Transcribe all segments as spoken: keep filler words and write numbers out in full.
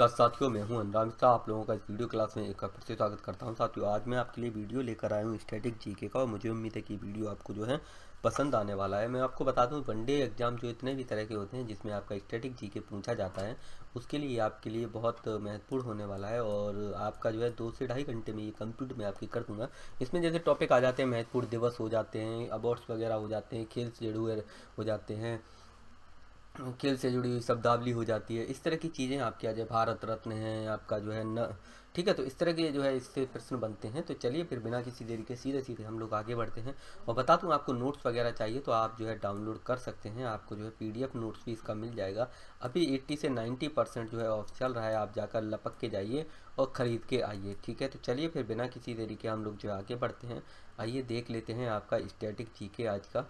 नमस्कार साथियों, मैं हूं अनुराग मिश्रा। आप लोगों का इस वीडियो क्लास में एक बार फिर से स्वागत करता हूं। साथियों, आज मैं आपके लिए वीडियो लेकर आया हूं स्टैटिक जीके का, और मुझे उम्मीद है कि वीडियो आपको जो है पसंद आने वाला है। मैं आपको बता दूं, वनडे एग्जाम जो इतने भी तरह के होते हैं जिसमें आपका स्टैटिक जीके पूछा जाता है, उसके लिए आपके लिए बहुत महत्वपूर्ण होने वाला है। और आपका जो है दो से ढाई घंटे में ये कंप्लीट मैं आपकी कर दूंगा। इसमें जैसे टॉपिक आ जाते हैं, महत्वपूर्ण दिवस हो जाते हैं, अवार्ड्स वगैरह हो जाते हैं, खेल से जुड़े हुए हो जाते हैं, खेल से जुड़ी हुई शब्दावली हो जाती है, इस तरह की चीज़ें आपके आ जाए, भारत रत्न है आपका जो है न, ठीक है। तो इस तरह के जो है इससे प्रश्न बनते हैं। तो चलिए फिर बिना किसी देरी के सीधे सीधे हम लोग आगे बढ़ते हैं। और बता दूं, आपको नोट्स वगैरह चाहिए तो आप जो है डाउनलोड कर सकते हैं। आपको जो है पीडीएफ नोट्स भी इसका मिल जाएगा। अभी अस्सी से नब्बे परसेंट जो है ऑफ चल रहा है, आप जाकर लपक के जाइए और ख़रीद के आइए, ठीक है। तो चलिए फिर बिना किसी देरी के हम लोग जो है आगे बढ़ते हैं। आइए देख लेते हैं आपका स्टैटिक जीके आज का।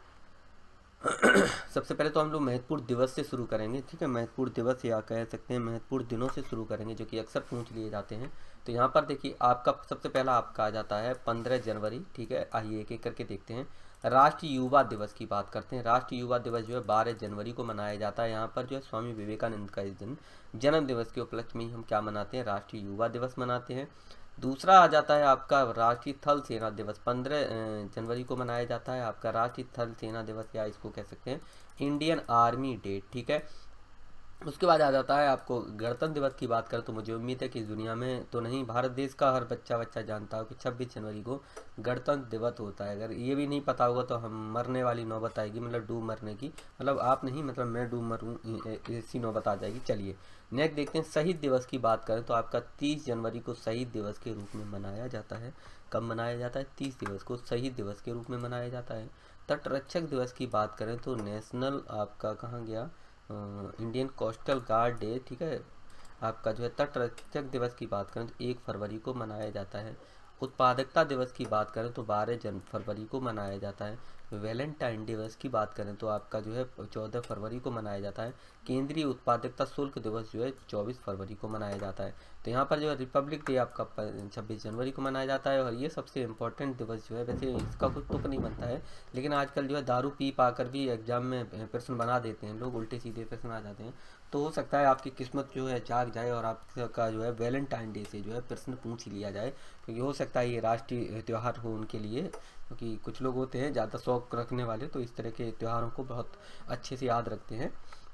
सबसे पहले तो हम लोग महत्वपूर्ण दिवस से शुरू करेंगे, ठीक है। महत्वपूर्ण दिवस या कह सकते हैं महत्वपूर्ण दिनों से शुरू करेंगे, जो कि अक्सर पूछ लिए जाते हैं। तो यहाँ पर देखिए, आपका सबसे पहला आपका आ जाता है पंद्रह जनवरी, ठीक है। आइए एक एक करके देखते हैं। राष्ट्रीय युवा दिवस की बात करते हैं। राष्ट्रीय युवा दिवस जो है बारह जनवरी को मनाया जाता है। यहाँ पर जो है स्वामी विवेकानंद का इस दिन जन्म दिवस के उपलक्ष्य में ही हम क्या मनाते हैं, राष्ट्रीय युवा दिवस मनाते हैं। दूसरा आ जाता है आपका राष्ट्रीय थल सेना दिवस, पंद्रह जनवरी को मनाया जाता है आपका राष्ट्रीय थल सेना दिवस, या इसको कह सकते हैं इंडियन आर्मी डे, ठीक है। उसके बाद आ जाता है आपको गणतंत्र दिवस की बात करें तो मुझे उम्मीद है कि इस दुनिया में तो नहीं, भारत देश का हर बच्चा बच्चा जानता हो कि छब्बीस जनवरी को गणतंत्र दिवस होता है। अगर ये भी नहीं पता होगा तो हम मरने वाली नौबत आएगी, मतलब डूब मरने की, मतलब आप नहीं, मतलब मैं डूब मरूँ, ऐसी नौबत आ जाएगी। चलिए नेक्स्ट देखते हैं। शहीद दिवस की बात करें तो आपका तीस जनवरी को शहीद दिवस के रूप में मनाया जाता है। कब मनाया जाता है? तीस दिवस को शहीद दिवस के रूप में मनाया जाता है। तटरक्षक दिवस की बात करें तो नेशनल आपका कहाँ गया, इंडियन कोस्टल गार्ड डे, ठीक है। आपका जो है तटरक्षक दिवस की बात करें तो एक फरवरी को मनाया जाता है। उत्पादकता दिवस की बात करें तो बारह जन फरवरी को मनाया जाता है। वैलेंटाइन दिवस की बात करें तो आपका जो है चौदह फरवरी को मनाया जाता है। केंद्रीय उत्पादकता शुल्क दिवस जो है चौबीस फरवरी को मनाया जाता है। तो यहाँ पर जो है रिपब्लिक डे आपका छब्बीस जनवरी को मनाया जाता है। और ये सबसे इम्पोर्टेंट दिवस जो है, वैसे इसका कुछ तुक नहीं बनता है, लेकिन आजकल जो है दारू पी पा कर भी एग्जाम में प्रश्न बना देते हैं लोग, उल्टे सीधे प्रश्न आ जाते हैं। तो हो सकता है आपकी किस्मत जो है जाग जाए और आपका जो है वैलेंटाइन डे से जो है प्रश्न पूछ ही लिया जाए, क्योंकि हो सकता है ये राष्ट्रीय त्यौहार हो उनके लिए, क्योंकि कुछ लोग होते हैं ज़्यादा शौक रखने वाले, तो इस तरह के त्योहारों को बहुत अच्छे से याद रखते हैं।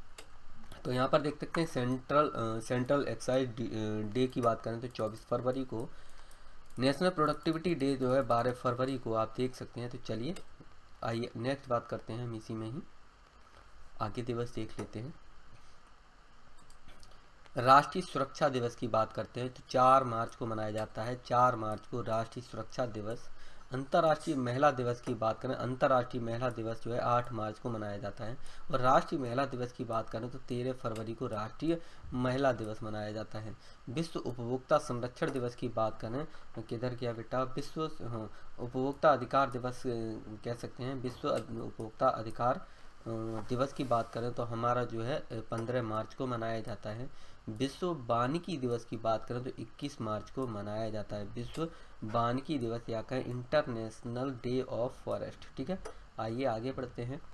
तो यहाँ पर देख सकते हैं सेंट्रल सेंट्रल एक्साइज डे की बात करें तो चौबीस फरवरी को। नेशनल प्रोडक्टिविटी डे जो है बारह फरवरी को, आप देख सकते हैं। तो चलिए आइए नेक्स्ट बात करते हैं, हम इसी में ही आगे दिवस देख लेते हैं। राष्ट्रीय सुरक्षा दिवस की बात करते हैं तो चार मार्च को मनाया जाता है। चार मार्च को राष्ट्रीय सुरक्षा दिवस। अंतर्राष्ट्रीय महिला दिवस की बात करें, अंतर्राष्ट्रीय महिला दिवस जो है आठ मार्च को मनाया जाता है। और राष्ट्रीय महिला दिवस की बात करें तो तेरह फरवरी को राष्ट्रीय महिला दिवस मनाया जाता है। विश्व उपभोक्ता संरक्षण दिवस की बात करें, किधर गया बेटा, विश्व हाँ उपभोक्ता अधिकार दिवस कह सकते हैं, विश्व उपभोक्ता अधिकार दिवस की बात करें तो हमारा जो है पंद्रह मार्च को मनाया जाता है। विश्व वानिकी दिवस की बात करें तो इक्कीस मार्च को मनाया जाता है। विश्व वानिकी दिवस या कहें इंटरनेशनल डे ऑफ फॉरेस्ट, ठीक है। आइए आगे बढ़ते हैं।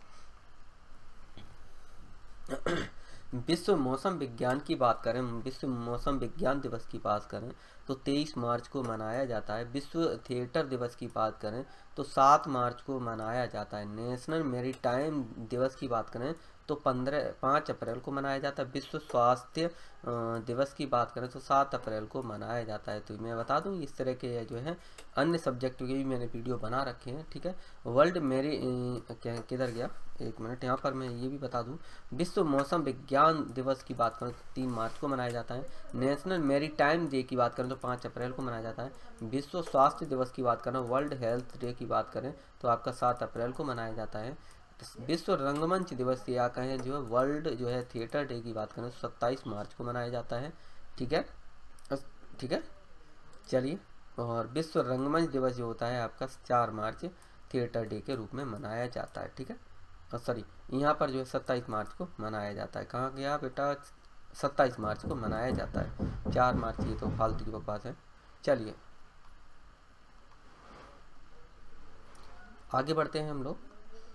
विश्व मौसम विज्ञान की बात करें, विश्व मौसम विज्ञान दिवस की बात करें तो तेईस मार्च को मनाया जाता है। विश्व थिएटर दिवस की बात करें तो सात मार्च को मनाया जाता है। नेशनल मैरीटाइम दिवस की बात करें तो पंद्रह पाँच अप्रैल को मनाया जाता है। विश्व स्वास्थ्य दिवस की बात करें तो सात अप्रैल को मनाया जाता है। तो मैं बता दूं, इस तरह के जो है अन्य सब्जेक्ट के भी मैंने वीडियो बना रखे हैं, ठीक है। वर्ल्ड मेरी किधर गया, एक मिनट, यहाँ पर मैं ये भी बता दूं, विश्व मौसम विज्ञान दिवस की बात करें तो तीन मार्च को मनाया जाता है। नेशनल मैरीटाइम डे की बात करें तो पाँच अप्रैल को मनाया जाता है। विश्व स्वास्थ्य दिवस की बात करें, वर्ल्ड हेल्थ डे की बात करें तो आपका सात अप्रैल को मनाया जाता है। विश्व रंगमंच दिवस या कहें जो है वर्ल्ड जो है थिएटर डे की बात करें तो सत्ताईस मार्च को मनाया जाता है, ठीक है, ठीक है। चलिए, और विश्व रंगमंच दिवस जो होता है आपका चार मार्च थिएटर डे के रूप में मनाया जाता है, ठीक है। और सॉरी, यहाँ पर जो है सत्ताईस मार्च को मनाया जाता है। कहाँ गया बेटा, सत्ताईस मार्च को मनाया जाता है, चार मार्च ये तो फालतू की बकवास है। चलिए आगे बढ़ते हैं हम लोग।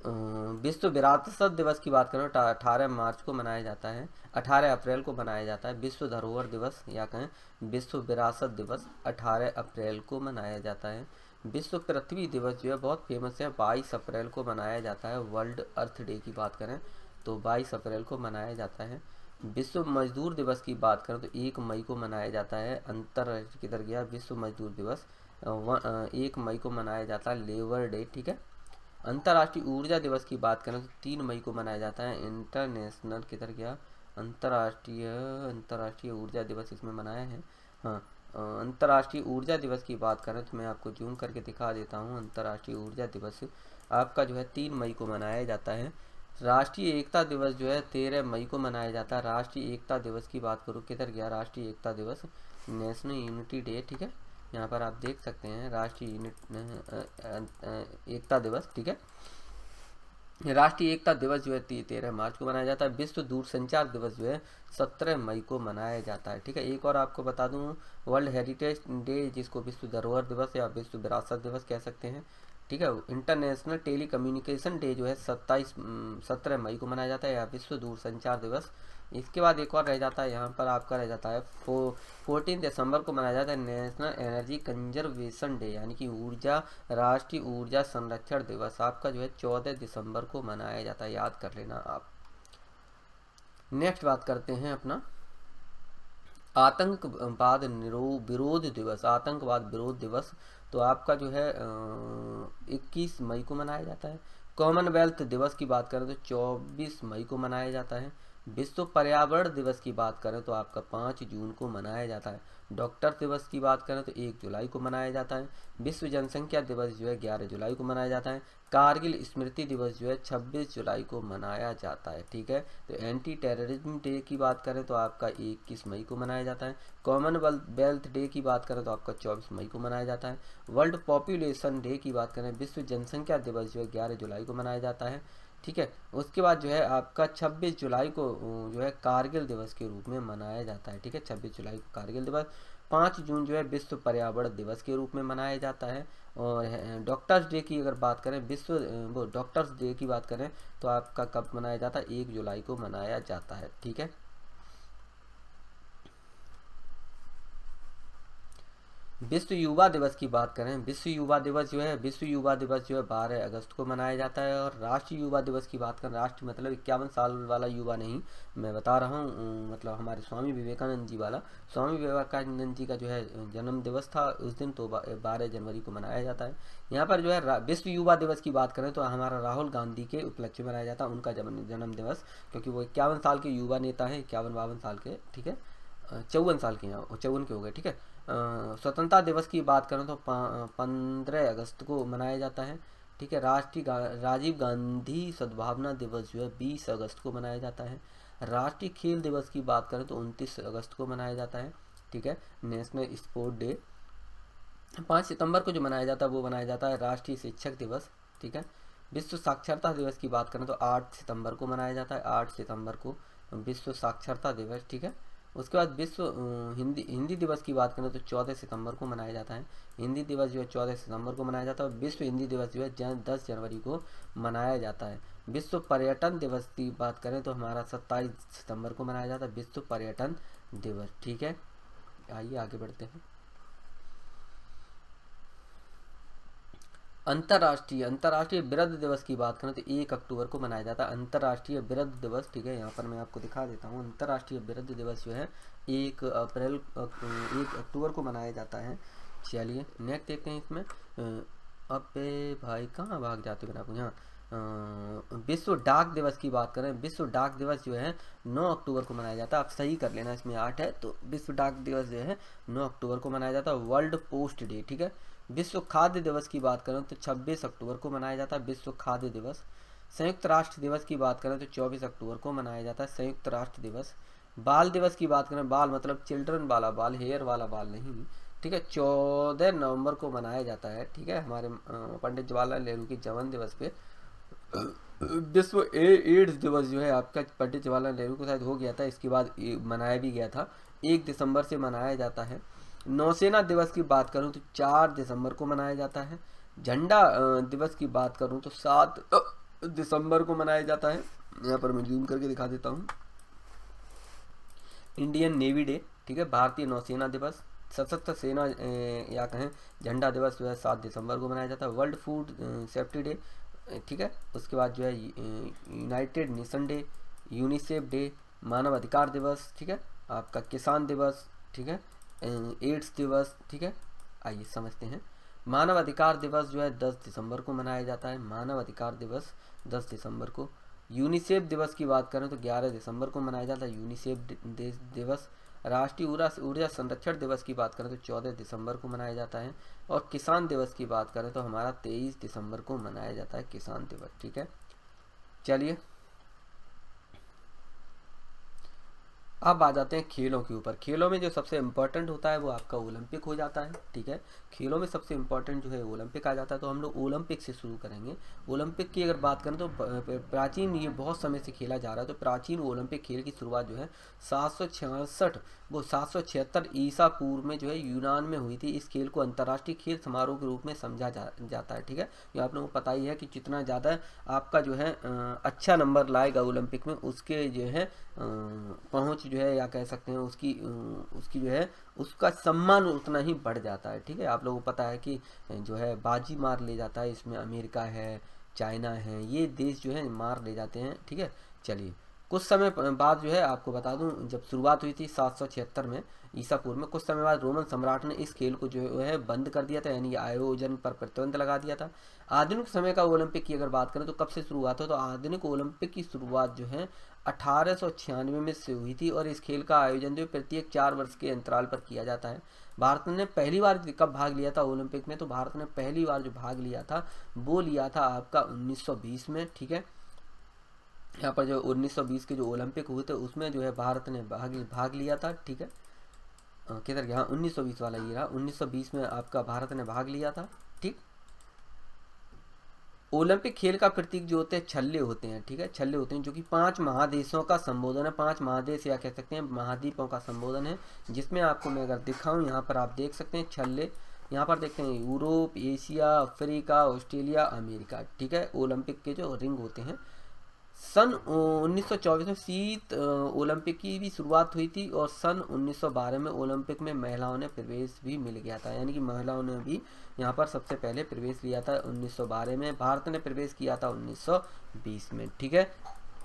विश्व विरासत दिवस की बात करें तो अठारह मार्च को मनाया जाता है, अठारह अप्रैल को मनाया जाता है। विश्व धरोहर दिवस या कहें विश्व विरासत दिवस अठारह अप्रैल को मनाया जाता है। विश्व पृथ्वी दिवस जो है बहुत फेमस है, बाईस अप्रैल को मनाया जाता है। वर्ल्ड अर्थ डे की बात करें तो बाईस अप्रैल को मनाया जाता है। विश्व मजदूर दिवस की बात करें तो एक मई को मनाया जाता है। अंतर्राष्ट्रीय किधर गया, विश्व मजदूर दिवस एक मई को मनाया जाता है, लेबर डे, ठीक है। अंतर्राष्ट्रीय ऊर्जा दिवस की बात करें तो तीन मई को मनाया जाता है। इंटरनेशनल किधर गया, अंतर्राष्ट्रीय अंतर्राष्ट्रीय ऊर्जा दिवस इसमें मनाया है। हाँ, अंतर्राष्ट्रीय ऊर्जा दिवस की बात करें तो मैं आपको जूम करके दिखा देता हूँ। अंतर्राष्ट्रीय ऊर्जा दिवस आपका जो है तीन मई को मनाया जाता है। राष्ट्रीय एकता दिवस जो है तेरह मई को मनाया जाता है। राष्ट्रीय एकता दिवस की बात करूँ किधर गया, राष्ट्रीय एकता दिवस नेशनल यूनिटी डे, ठीक है। यहाँ पर आप देख सकते हैं राष्ट्रीय यूनिट एकता दिवस, ठीक है। राष्ट्रीय एकता दिवस जो है तेरह मार्च को मनाया जाता है। विश्व दूरसंचार दिवस जो है सत्रह मई को मनाया जाता है, ठीक है। एक और आपको बता दूं, वर्ल्ड हेरिटेज डे जिसको विश्व धरोहर दिवस या विश्व विरासत दिवस कह सकते हैं, ठीक है। इंटरनेशनल टेली कम्युनिकेशन डे जो है सत्ताईस सत्रह मई को मनाया जाता है या विश्व दूरसंचार दिवस। इसके बाद एक और रह जाता है, यहाँ पर आपका रह जाता है फो फोर्टीन दिसंबर को मनाया जाता है नेशनल एनर्जी कंजर्वेशन डे, यानी कि ऊर्जा राष्ट्रीय ऊर्जा संरक्षण दिवस आपका जो है चौदह दिसंबर को मनाया जाता है, याद कर लेना आप। नेक्स्ट बात करते हैं अपना आतंकवाद विरोध दिवस। आतंकवाद विरोध दिवस तो आपका जो है इक्कीस मई को मनाया जाता है। कॉमनवेल्थ दिवस की बात करें तो चौबीस मई को मनाया जाता है। विश्व पर्यावरण दिवस की बात करें तो आपका पाँच जून को मनाया जाता है। डॉक्टर दिवस की बात करें तो एक जुलाई को मनाया जाता है। विश्व जनसंख्या दिवस जो है ग्यारह जुलाई को मनाया जाता है। कारगिल स्मृति दिवस जो है छब्बीस जुलाई को मनाया जाता है, ठीक है। तो एंटी टेररिज्म डे की बात करें तो आपका इक्कीस मई को मनाया जाता है। कॉमनवेल्थ डे की बात करें तो आपका चौबीस मई को मनाया जाता है। वर्ल्ड पॉपुलेशन डे की बात करें, विश्व जनसंख्या दिवस जो है ग्यारह जुलाई को मनाया जाता है, ठीक है। उसके बाद जो है आपका छब्बीस जुलाई को जो है कारगिल दिवस के रूप में मनाया जाता है, ठीक है। छब्बीस जुलाई को कारगिल दिवस। पाँच जून जो है विश्व पर्यावरण दिवस के रूप में मनाया जाता है। और डॉक्टर्स डे की अगर बात करें, विश्व वो डॉक्टर्स डे की बात करें तो आपका कब मनाया जाता है, एक जुलाई को मनाया जाता है, ठीक है। विश्व युवा दिवस की बात करें, विश्व युवा दिवस जो है विश्व युवा दिवस जो है बारह अगस्त को मनाया जाता है। और राष्ट्रीय युवा दिवस की बात करें, राष्ट्र मतलब इक्यावन साल वाला युवा नहीं, मैं बता रहा हूँ मतलब हमारे स्वामी विवेकानंद जी वाला। स्वामी विवेकानंद जी का जो है जन्म दिवस था उस दिन, तो बारह जनवरी को मनाया जाता है। यहाँ पर जो है विश्व युवा दिवस की बात करें तो हमारा राहुल गांधी के उपलक्ष्य में मनाया जाता है उनका जन्म जन्म दिवस, क्योंकि वो इक्यावन साल के युवा नेता है, इक्यावन बावन साल के, ठीक है। चौवन साल के यहाँ चौवन के हो गए, ठीक है। स्वतंत्रता दिवस की बात करें तो पंद्रह अगस्त को मनाया जाता है, ठीक है। राष्ट्रीय राजीव गांधी सद्भावना दिवस जो है बीस अगस्त को मनाया जाता है। राष्ट्रीय खेल दिवस की बात करें तो उनतीस अगस्त को मनाया जाता है, ठीक है। नेशनल स्पोर्ट डे पाँच सितंबर को जो मनाया जाता है वो मनाया जाता है राष्ट्रीय शिक्षक दिवस, ठीक है। विश्व साक्षरता दिवस की बात करें तो आठ सितंबर को मनाया जाता है, आठ सितंबर को विश्व साक्षरता दिवस, ठीक है। उसके बाद विश्व हिंदी हिंदी दिवस की बात करें तो चौदह सितंबर को मनाया जाता है। हिंदी दिवस जो है चौदह सितंबर को मनाया जाता है। विश्व हिंदी दिवस जो है दस जनवरी को मनाया जाता है। विश्व पर्यटन दिवस की बात करें तो हमारा सत्ताईस सितंबर को मनाया जाता है विश्व पर्यटन दिवस, ठीक है। आइए आगे बढ़ते हैं। अंतर्राष्ट्रीय अंतर्राष्ट्रीय वृद्ध दिवस की बात करें तो एक अक्टूबर को मनाया जाता है अंतर्राष्ट्रीय वृद्ध दिवस, ठीक है। यहाँ पर मैं आपको दिखा देता हूँ। अंतर्राष्ट्रीय वृद्ध दिवस जो है एक अप्रैल एक अक्टूबर को मनाया जाता है। चलिए नेक्स्ट देखते हैं इसमें। अबे भाई कहाँ भाग जाते हो आपको, यहाँ विश्व डाक दिवस की बात करें, विश्व डाक दिवस जो है नौ अक्टूबर को मनाया जाता है। आप सही कर लेना, इसमें आठ है तो विश्व डाक दिवस जो है नौ अक्टूबर को मनाया जाता है। वर्ल्ड पोस्ट डे, ठीक है। विश्व खाद्य दिवस की बात करें तो छब्बीस अक्टूबर को मनाया जाता है विश्व खाद्य दिवस। संयुक्त राष्ट्र दिवस की बात करें तो चौबीस अक्टूबर को मनाया जाता है संयुक्त राष्ट्र दिवस। बाल दिवस की बात करें, बाल मतलब चिल्ड्रन वाला बाल, हेयर वाला बाल नहीं, ठीक है, चौदह नवंबर को मनाया जाता है, ठीक है। हमारे पंडित जवाहरलाल नेहरू के जन्म दिवस पे। विश्व एड्स दिवस जो है आपका पंडित जवाहरलाल नेहरू को शायद हो गया था, इसके बाद मनाया भी गया था, एक दिसंबर से मनाया जाता है। नौसेना दिवस की बात करूं तो चार दिसंबर को मनाया जाता है। झंडा दिवस की बात करूं तो सात दिसंबर को मनाया जाता है। यहाँ पर मैं जूम करके दिखा देता हूँ। इंडियन नेवी डे, ठीक है, भारतीय नौसेना दिवस, सशस्त्र सेना या कहें झंडा दिवस जो है सात दिसंबर को मनाया जाता है। वर्ल्ड फूड सेफ्टी डे, ठीक है, उसके बाद जो है United Nation Day, UNICEF Day, मानव अधिकार दिवस, ठीक है, आपका किसान दिवस, ठीक है, एड्स दिवस, ठीक है। आइए समझते हैं। मानव अधिकार दिवस जो है दस दिसंबर को मनाया जाता है। मानव अधिकार दिवस दस दिसंबर को। यूनिसेफ दिवस की बात करें तो ग्यारह दिसंबर को मनाया जाता है यूनिसेफ दिवस। राष्ट्रीय ऊर्जा ऊर्जा संरक्षण दिवस की बात करें तो चौदह दिसंबर को मनाया जाता है। और किसान दिवस की बात करें तो हमारा तेईस दिसंबर को मनाया जाता है किसान दिवस, ठीक है। चलिए अब आ जाते हैं खेलों के ऊपर। खेलों में जो सबसे इम्पोर्टेंट होता है वो आपका ओलंपिक हो जाता है, ठीक है। खेलों में सबसे इम्पोर्टेंट जो है ओलंपिक आ जाता है। तो हम लोग ओलंपिक से शुरू करेंगे। ओलंपिक की अगर बात करें तो प्राचीन, ये बहुत समय से खेला जा रहा है, तो प्राचीन ओलंपिक खेल की शुरुआत जो है सात सौ छियासठ वो सात सौ छिहत्तर ईसा पूर्व में जो है यूनान में हुई थी। इस खेल को अंतर्राष्ट्रीय खेल समारोह के रूप में समझा जा, जाता है, ठीक है। ये आप लोगों को पता ही है कि जितना ज़्यादा आपका जो है अच्छा नंबर लाएगा ओलंपिक में, उसके जो है पहुँच जो है या कह सकते हैं उसकी उसकी जो है उसका सम्मान उतना ही बढ़ जाता है, ठीक है। आप लोगों को पता है कि जो है बाजी मार ले जाता है, इसमें अमेरिका है, चाइना है, ये देश जो है मार ले जाते हैं, ठीक है। चलिए कुछ समय बाद जो है आपको बता दूं, जब शुरुआत हुई थी सात सौ छिहत्तर में ईसा पूर्व में, कुछ समय बाद रोमन सम्राट ने इस खेल को जो है बंद कर दिया था, यानी आयोजन पर प्रतिबंध लगा दिया था। आधुनिक समय का ओलंपिक की अगर बात करें तो कब से शुरुआत हो, तो आधुनिक ओलंपिक की शुरुआत जो है अठारह सौ छियानवे में से हुई थी। और इस खेल का आयोजन जो प्रत्येक चार वर्ष के अंतराल पर किया जाता है। भारत ने पहली बार कब भाग लिया था ओलंपिक में, तो भारत ने पहली बार जो भाग लिया था वो लिया था आपका उन्नीस सौ बीस में, ठीक है। यहाँ पर जो उन्नीस सौ बीस के जो ओलंपिक हुए थे उसमें जो है भारत ने भाग भाग लिया था, ठीक है। किधर यहाँ उन्नीस सौ बीस वाला ये रहा, उन्नीस सौ बीस में आपका भारत ने भाग लिया था, ठीक। ओलंपिक खेल का प्रतीक जो होते हैं छल्ले होते हैं, ठीक है, छल्ले होते हैं जो कि पांच महादेशों का संबोधन है। पांच महादेश या कह सकते हैं महाद्वीपों का संबोधन है, जिसमें आपको मैं अगर दिखाऊं, यहाँ पर आप देख सकते हैं छल्ले। यहाँ पर देखते हैं Europe, Asia, Africa, Australia, America, ठीक है, ओलंपिक के जो रिंग होते हैं। सन उन्नीस सौ चौबीस में शीत ओलंपिक की भी शुरुआत हुई थी। और सन उन्नीस सौ बारह में ओलंपिक में महिलाओं ने प्रवेश भी मिल गया था, यानी कि महिलाओं ने भी यहाँ पर सबसे पहले प्रवेश लिया था उन्नीस सौ बारह में। भारत ने प्रवेश किया था उन्नीस सौ बीस में, ठीक है,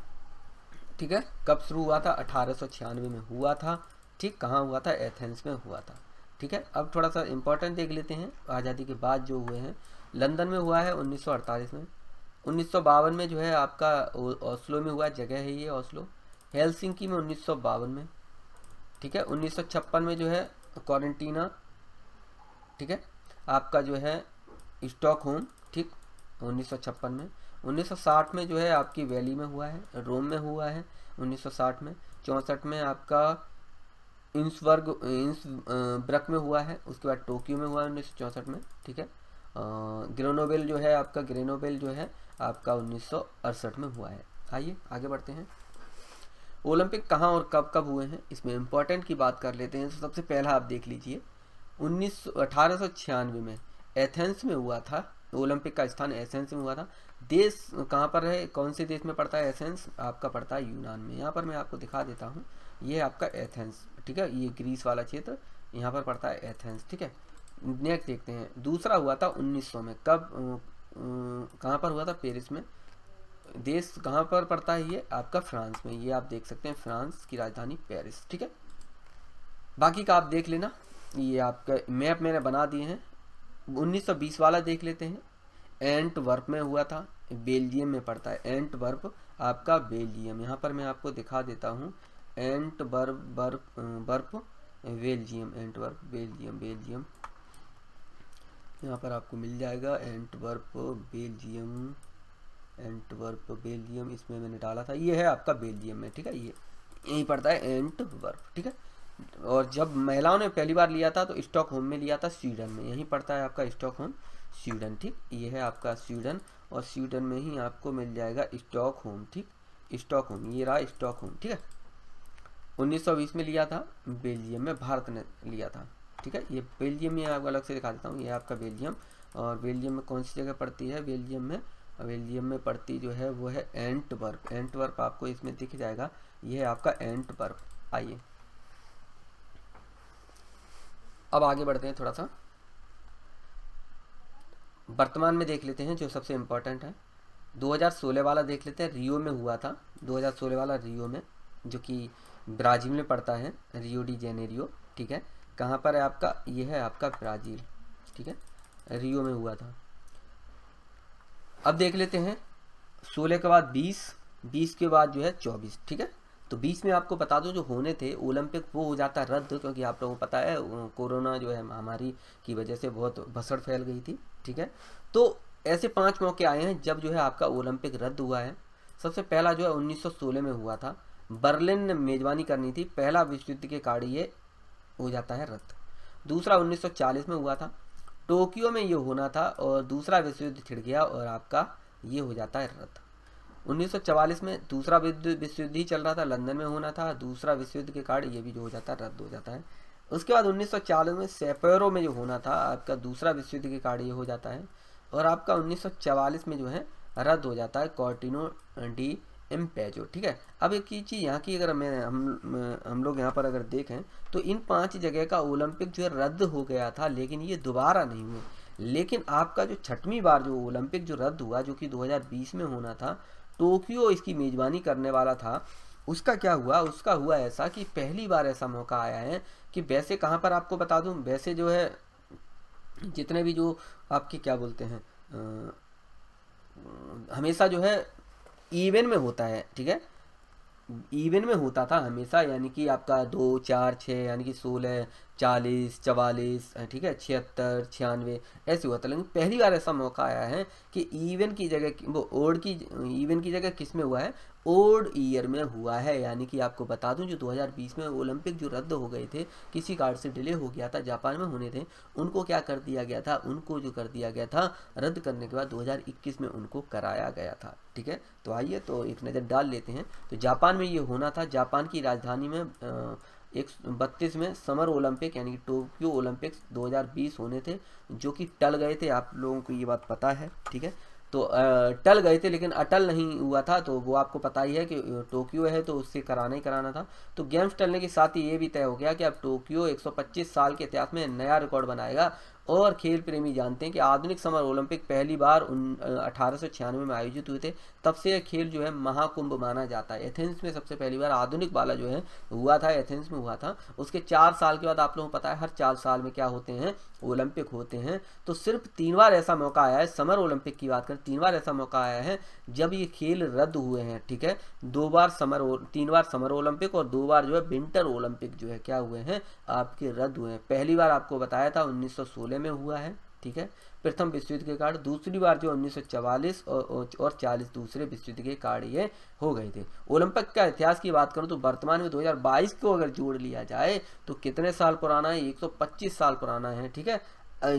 ठीक है। कब शुरू हुआ था, अठारह सौ छियानवे में हुआ था, ठीक। कहाँ हुआ था, एथेंस में हुआ था, ठीक है। अब थोड़ा सा इम्पोर्टेंट देख लेते हैं आज़ादी के बाद जो हुए हैं। लंदन में हुआ है उन्नीस सौ अड़तालीस में। उन्नीस सौ बावन में जो है आपका ओस्लो में हुआ, जगह है ये ओस्लो। हेलसिंकी में उन्नीस सौ बावन में, ठीक है। उन्नीस सौ छप्पन में जो है क्वारंटीना, ठीक है, आपका जो है स्टॉकहोम, ठीक, उन्नीस सौ छप्पन में। उन्नीस सौ साठ में जो है आपकी वैली में हुआ है, रोम में हुआ है उन्नीस सौ साठ में। चौंसठ में आपका इंसबर्ग इंसब्रक में हुआ है। उसके बाद टोक्यो में हुआ है उन्नीस सौ चौंसठ में, ठीक है। ग्रेनोबेल जो है आपका ग्रेनोबेल जो है आपका उन्नीस सौ अड़सठ में हुआ है। आइए आगे बढ़ते हैं। ओलंपिक कहाँ और कब कब हुए हैं, इसमें इम्पोर्टेंट की बात कर लेते हैं। तो सबसे पहला आप देख लीजिए, उन्नीस अठारह सौ छियानवे में एथेंस में हुआ था। ओलंपिक का स्थान एथेंस में हुआ था। देश कहाँ पर है, कौन से देश में पड़ता है एथेंस, आपका पड़ता है यूनान में। यहाँ पर मैं आपको दिखा देता हूँ, ये आपका एथेंस, ठीक है, ये ग्रीस वाला क्षेत्र यहाँ पर पड़ता है एथेंस, ठीक है। नेक्स्ट देखते हैं, दूसरा हुआ था उन्नीस सौ में। कब, कहाँ पर हुआ था, पेरिस में। देश कहाँ पर पड़ता है, ये आपका फ्रांस में। ये आप देख सकते हैं फ्रांस की राजधानी पेरिस, ठीक है। बाकी का आप देख लेना, ये आपका मैप मैंने बना दिए हैं। उन्नीस सौ बीस वाला देख लेते हैं, एंटवर्प में हुआ था, बेल्जियम में पड़ता है। एंटवर्प आपका बेल्जियम, यहाँ पर मैं आपको दिखा देता हूँ, एंटवर्प बर्प बर्प बेल्जियम, एंटवर्प बेल्जियम बेल्जियम यहाँ पर आपको मिल जाएगा। एंटवर्प बेल्जियम, एंटवर्प बेल्जियम, इसमें मैंने डाला था, ये है आपका बेल्जियम में, ठीक है, ये यहीं पड़ता है एंटवर्प, ठीक है। और जब महिलाओं ने पहली बार लिया था तो स्टॉकहोम में लिया था, स्वीडन में, यहीं पड़ता है आपका स्टॉकहोम, स्वीडन, ठीक। ये है आपका स्वीडन, और स्वीडन में ही आपको मिल जाएगा स्टॉकहोम, ठीक, स्टॉकहोम, ये रहा स्टॉकहोम, ठीक है। उन्नीस सौ बीस में लिया था बेल्जियम में, भारत ने लिया था, ठीक है। ये बेल्जियम में आपको अलग से दिखा देता हूँ, ये आपका बेल्जियम। और बेल्जियम में कौन सी जगह पड़ती है, बेल्जियम में बेल्जियम में पड़ती जो है वो है एंटवर्प। एंटवर्प आपको इसमें दिख जाएगा, ये है आपका एंटवर्प। आइए अब आगे बढ़ते हैं, थोड़ा सा वर्तमान में देख लेते हैं जो सबसे इम्पोर्टेंट है। दो हज़ार सोलह वाला देख लेते हैं, रियो में हुआ था। दो हज़ार सोलह वाला रियो में, जो कि ब्राज़ील में पड़ता है, रियो डी जेनेरियो, ठीक है। कहाँ पर है आपका, ये है आपका ब्राज़ील, ठीक है, रियो में हुआ था। अब देख लेते हैं सोलह के बाद बीस, बीस के बाद जो है चौबीस, ठीक है। तो बीस में आपको बता दो जो होने थे ओलंपिक वो हो जाता रद्द, क्योंकि आप लोगों को पता है कोरोना जो है महामारी की वजह से बहुत भसड़ फैल गई थी, ठीक है। तो ऐसे पांच मौके आए हैं जब जो है आपका ओलंपिक रद्द हुआ है। सबसे पहला जो है उन्नीस सौ सोलह में हुआ था, बर्लिन ने मेजबानी करनी थी, पहला विश्व युद्ध के कारण ये हो जाता है रद्द। दूसरा उन्नीस सौ चालीस में हुआ था, टोक्यो में ये होना था और दूसरा विश्व युद्ध छिड़ गया और आपका ये हो जाता है रद्द। उन्नीस सौ चवालीस में दूसरा विश्व युद्ध ही चल रहा था, लंदन में होना था, दूसरा विश्व युद्ध के कारण ये भी जो हो जाता है रद्द हो जाता है। उसके बाद उन्नीस सौ चालीस में सेपोरो में जो होना था आपका दूसरा विश्व युद्ध के कारण ये हो जाता है, और आपका उन्नीस सौ चवालीस में जो है रद्द हो जाता है कॉर्टिनो डी एम्पेजो, ठीक है। अब एक चीज़ यहाँ की अगर मैं हम हम लोग यहाँ पर अगर देखें तो इन पांच जगह का ओलंपिक जो है रद्द हो गया था, लेकिन ये दोबारा नहीं हुए। लेकिन आपका जो छठवीं बार जो ओलंपिक जो रद्द हुआ, जो कि दो हज़ार बीस में होना था, टोक्यो इसकी मेजबानी करने वाला था, उसका क्या हुआ, उसका हुआ ऐसा कि पहली बार ऐसा मौका आया है कि वैसे कहाँ पर आपको बता दूं, वैसे जो है जितने भी जो आपके क्या बोलते हैं आ, हमेशा जो है इवेंट में होता है, ठीक है, इवेंट में होता था हमेशा, यानी कि आपका दो चार छः यानी कि सोलह चालीस चवालीस, ठीक है, छिहत्तर छियानवे ऐसे हुआ था। लेकिन पहली बार ऐसा मौका आया है कि इवेंट की जगह वो ओड की इवेंट की जगह किस में हुआ है, ओड ईयर में हुआ है। यानी कि आपको बता दूं जो दो हज़ार बीस में ओलंपिक जो रद्द हो गए थे, किसी कारण से डिले हो गया था, जापान में होने थे, उनको क्या कर दिया गया था, उनको जो कर दिया गया था रद्द करने के बाद दो हज़ार इक्कीस में उनको कराया गया था, ठीक है। तो आइए तो एक नज़र डाल लेते हैं। तो जापान में ये होना था, जापान की राजधानी में आ, एक बत्तीस में समर ओलंपिक यानी कि टोक्यो ओलंपिक्स दो हज़ार बीस होने थे, जो कि टल गए थे, आप लोगों को ये बात पता है, ठीक है। तो टल गए थे लेकिन अटल नहीं हुआ था, तो वो आपको पता ही है कि टोक्यो है तो उससे कराना ही कराना था। तो गेम्स टलने के साथ ही ये भी तय हो गया कि अब टोक्यो एक सौ पच्चीस साल के इतिहास में नया रिकॉर्ड बनाएगा। और खेल प्रेमी जानते हैं कि आधुनिक समर ओलंपिक पहली बार अठारह सौ छियानवे में आयोजित हुए थे, तब से यह खेल जो है महाकुंभ माना जाता है। एथेंस में सबसे पहली बार आधुनिक वाला जो है हुआ था, एथेंस में हुआ था। उसके चार साल के बाद आप लोगों को पता है हर चार साल में क्या होते हैं, ओलंपिक होते हैं। तो सिर्फ तीन बार ऐसा मौका आया है, समर ओलंपिक की बात करें, तीन बार ऐसा मौका आया है जब ये खेल रद्द हुए हैं, ठीक है। दो बार समर तीन बार समर ओलंपिक और दो बार जो है विंटर ओलंपिक जो है क्या हुए हैं, आपके रद्द हुए हैं। पहली बार आपको बताया था उन्नीस सौ सोलह में हुआ है, ठीक है, प्रथम विश्व युद्ध के कारण। दूसरी बार जो उन्नीस सौ चवालीस और, और चालीस दूसरे विश्व युद्ध के कारण ये हो गए थे। ओलंपिक का इतिहास की बात करूं तो वर्तमान में दो हज़ार बाईस को अगर जोड़ लिया जाए तो कितने साल पुराना है, एक सौ पच्चीस साल पुराना है, ठीक है,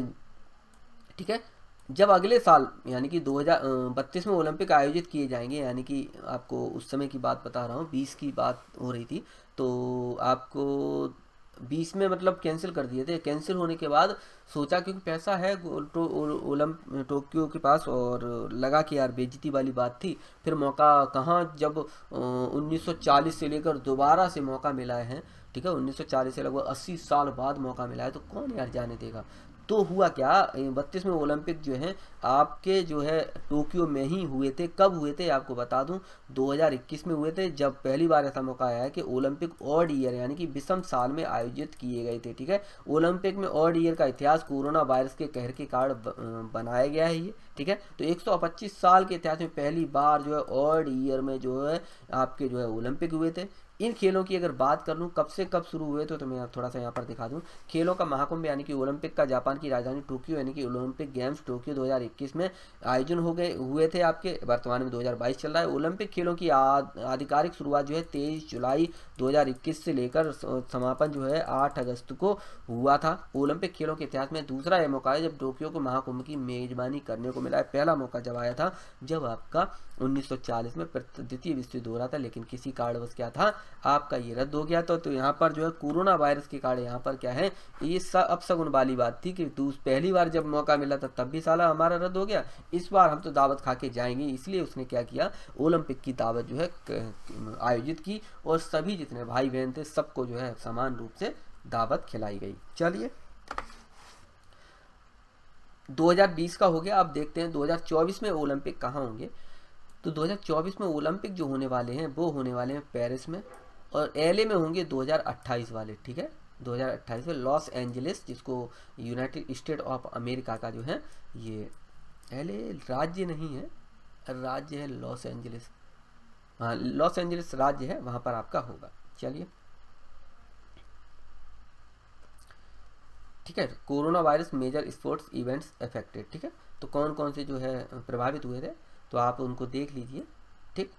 ठीक है। जब अगले साल यानी कि दो हज़ार बत्तीस में ओलंपिक आयोजित किए जाएंगे, यानी कि आपको उस समय की बात बता रहा हूँ, बीस की बात हो रही थी, तो आपको बीस में मतलब कैंसिल कर दिए थे। कैंसिल होने के बाद सोचा क्योंकि पैसा है तो ओलंप टोक्यो के पास, और लगा कि यार बेइज्जती वाली बात थी। फिर मौका कहाँ, जब उन्नीस सौ चालीस से लेकर दोबारा से मौका मिला है, ठीक है, उन्नीस सौ चालीस से लगभग अस्सी साल बाद मौका मिला है, तो कौन यार जाने देगा। तो हुआ क्या, बत्तीस में ओलंपिक जो है आपके जो है टोक्यो में ही हुए थे। कब हुए थे आपको बता दूं, दो हज़ार इक्कीस में हुए थे, जब पहली बार ऐसा मौका आया है कि ओलंपिक ऑड ईयर यानी कि विषम साल में आयोजित किए गए थे, ठीक है। ओलंपिक में ऑड ईयर का इतिहास कोरोना वायरस के कहर के कारण बनाया गया है ये, ठीक है। तो एक सौ पच्चीस साल के इतिहास में पहली बार जो है ऑड ईयर में जो है आपके जो है ओलंपिक हुए थे। इन खेलों की अगर बात कर लूँ कब से कब शुरू हुए तो, तो मैं थोड़ा सा यहाँ पर दिखा दूँ। खेलों का महाकुंभ यानी कि ओलंपिक का जापान की राजधानी टोक्यो यानी कि ओलंपिक गेम्स टोक्यो दो हज़ार इक्कीस में आयोजन हो गए हुए थे आपके। वर्तमान में दो हज़ार बाईस चल रहा है। ओलंपिक खेलों की आधिकारिक शुरुआत जो है तेईस जुलाई दो हज़ार इक्कीस से लेकर समापन जो है आठ अगस्त को हुआ था। ओलंपिक खेलों के इतिहास में दूसरा यह मौका है जब टोक्यो को महाकुंभ की मेजबानी करने को मिला है। पहला मौका जब आया था जब आपका उन्नीस सौ चालीस में द्वितीय विश्व युद्ध हो रहा था, लेकिन किसी कारणवश क्या था आपका ये रद्द हो गया था। तो यहाँ पर जो है कोरोना वायरस के कारण यहाँ पर क्या है, ये स अब सगुन वाली बात थी कि दूस पहली बार जब मौका मिला था तब भी साला हमारा रद्द हो गया, इस बार हम तो दावत खा के जाएंगे। इसलिए उसने क्या किया, ओलंपिक की दावत जो है आयोजित की और सभी जितने भाई बहन थे सबको जो है समान रूप से दावत खिलाई गई। चलिए दो हज़ार बीस का हो गया। अब देखते हैं दो हज़ार चौबीस में ओलंपिक कहाँ होंगे। तो दो हज़ार चौबीस में ओलंपिक जो होने वाले हैं वो होने वाले हैं पेरिस में, और एलए में होंगे दो हज़ार अट्ठाईस वाले, ठीक है। दो हज़ार अट्ठाईस में लॉस एंजलिस, जिसको यूनाइटेड स्टेट ऑफ अमेरिका का जो है, ये एलए राज्य नहीं है, राज्य है लॉस एंजलिस, हाँ लॉस एंजलिस राज्य है, वहाँ पर आपका होगा। चलिए ठीक है। Corona virus major sports events affected, ठीक है। तो कौन कौन से जो है प्रभावित हुए थे तो आप उनको देख लीजिए, ठीक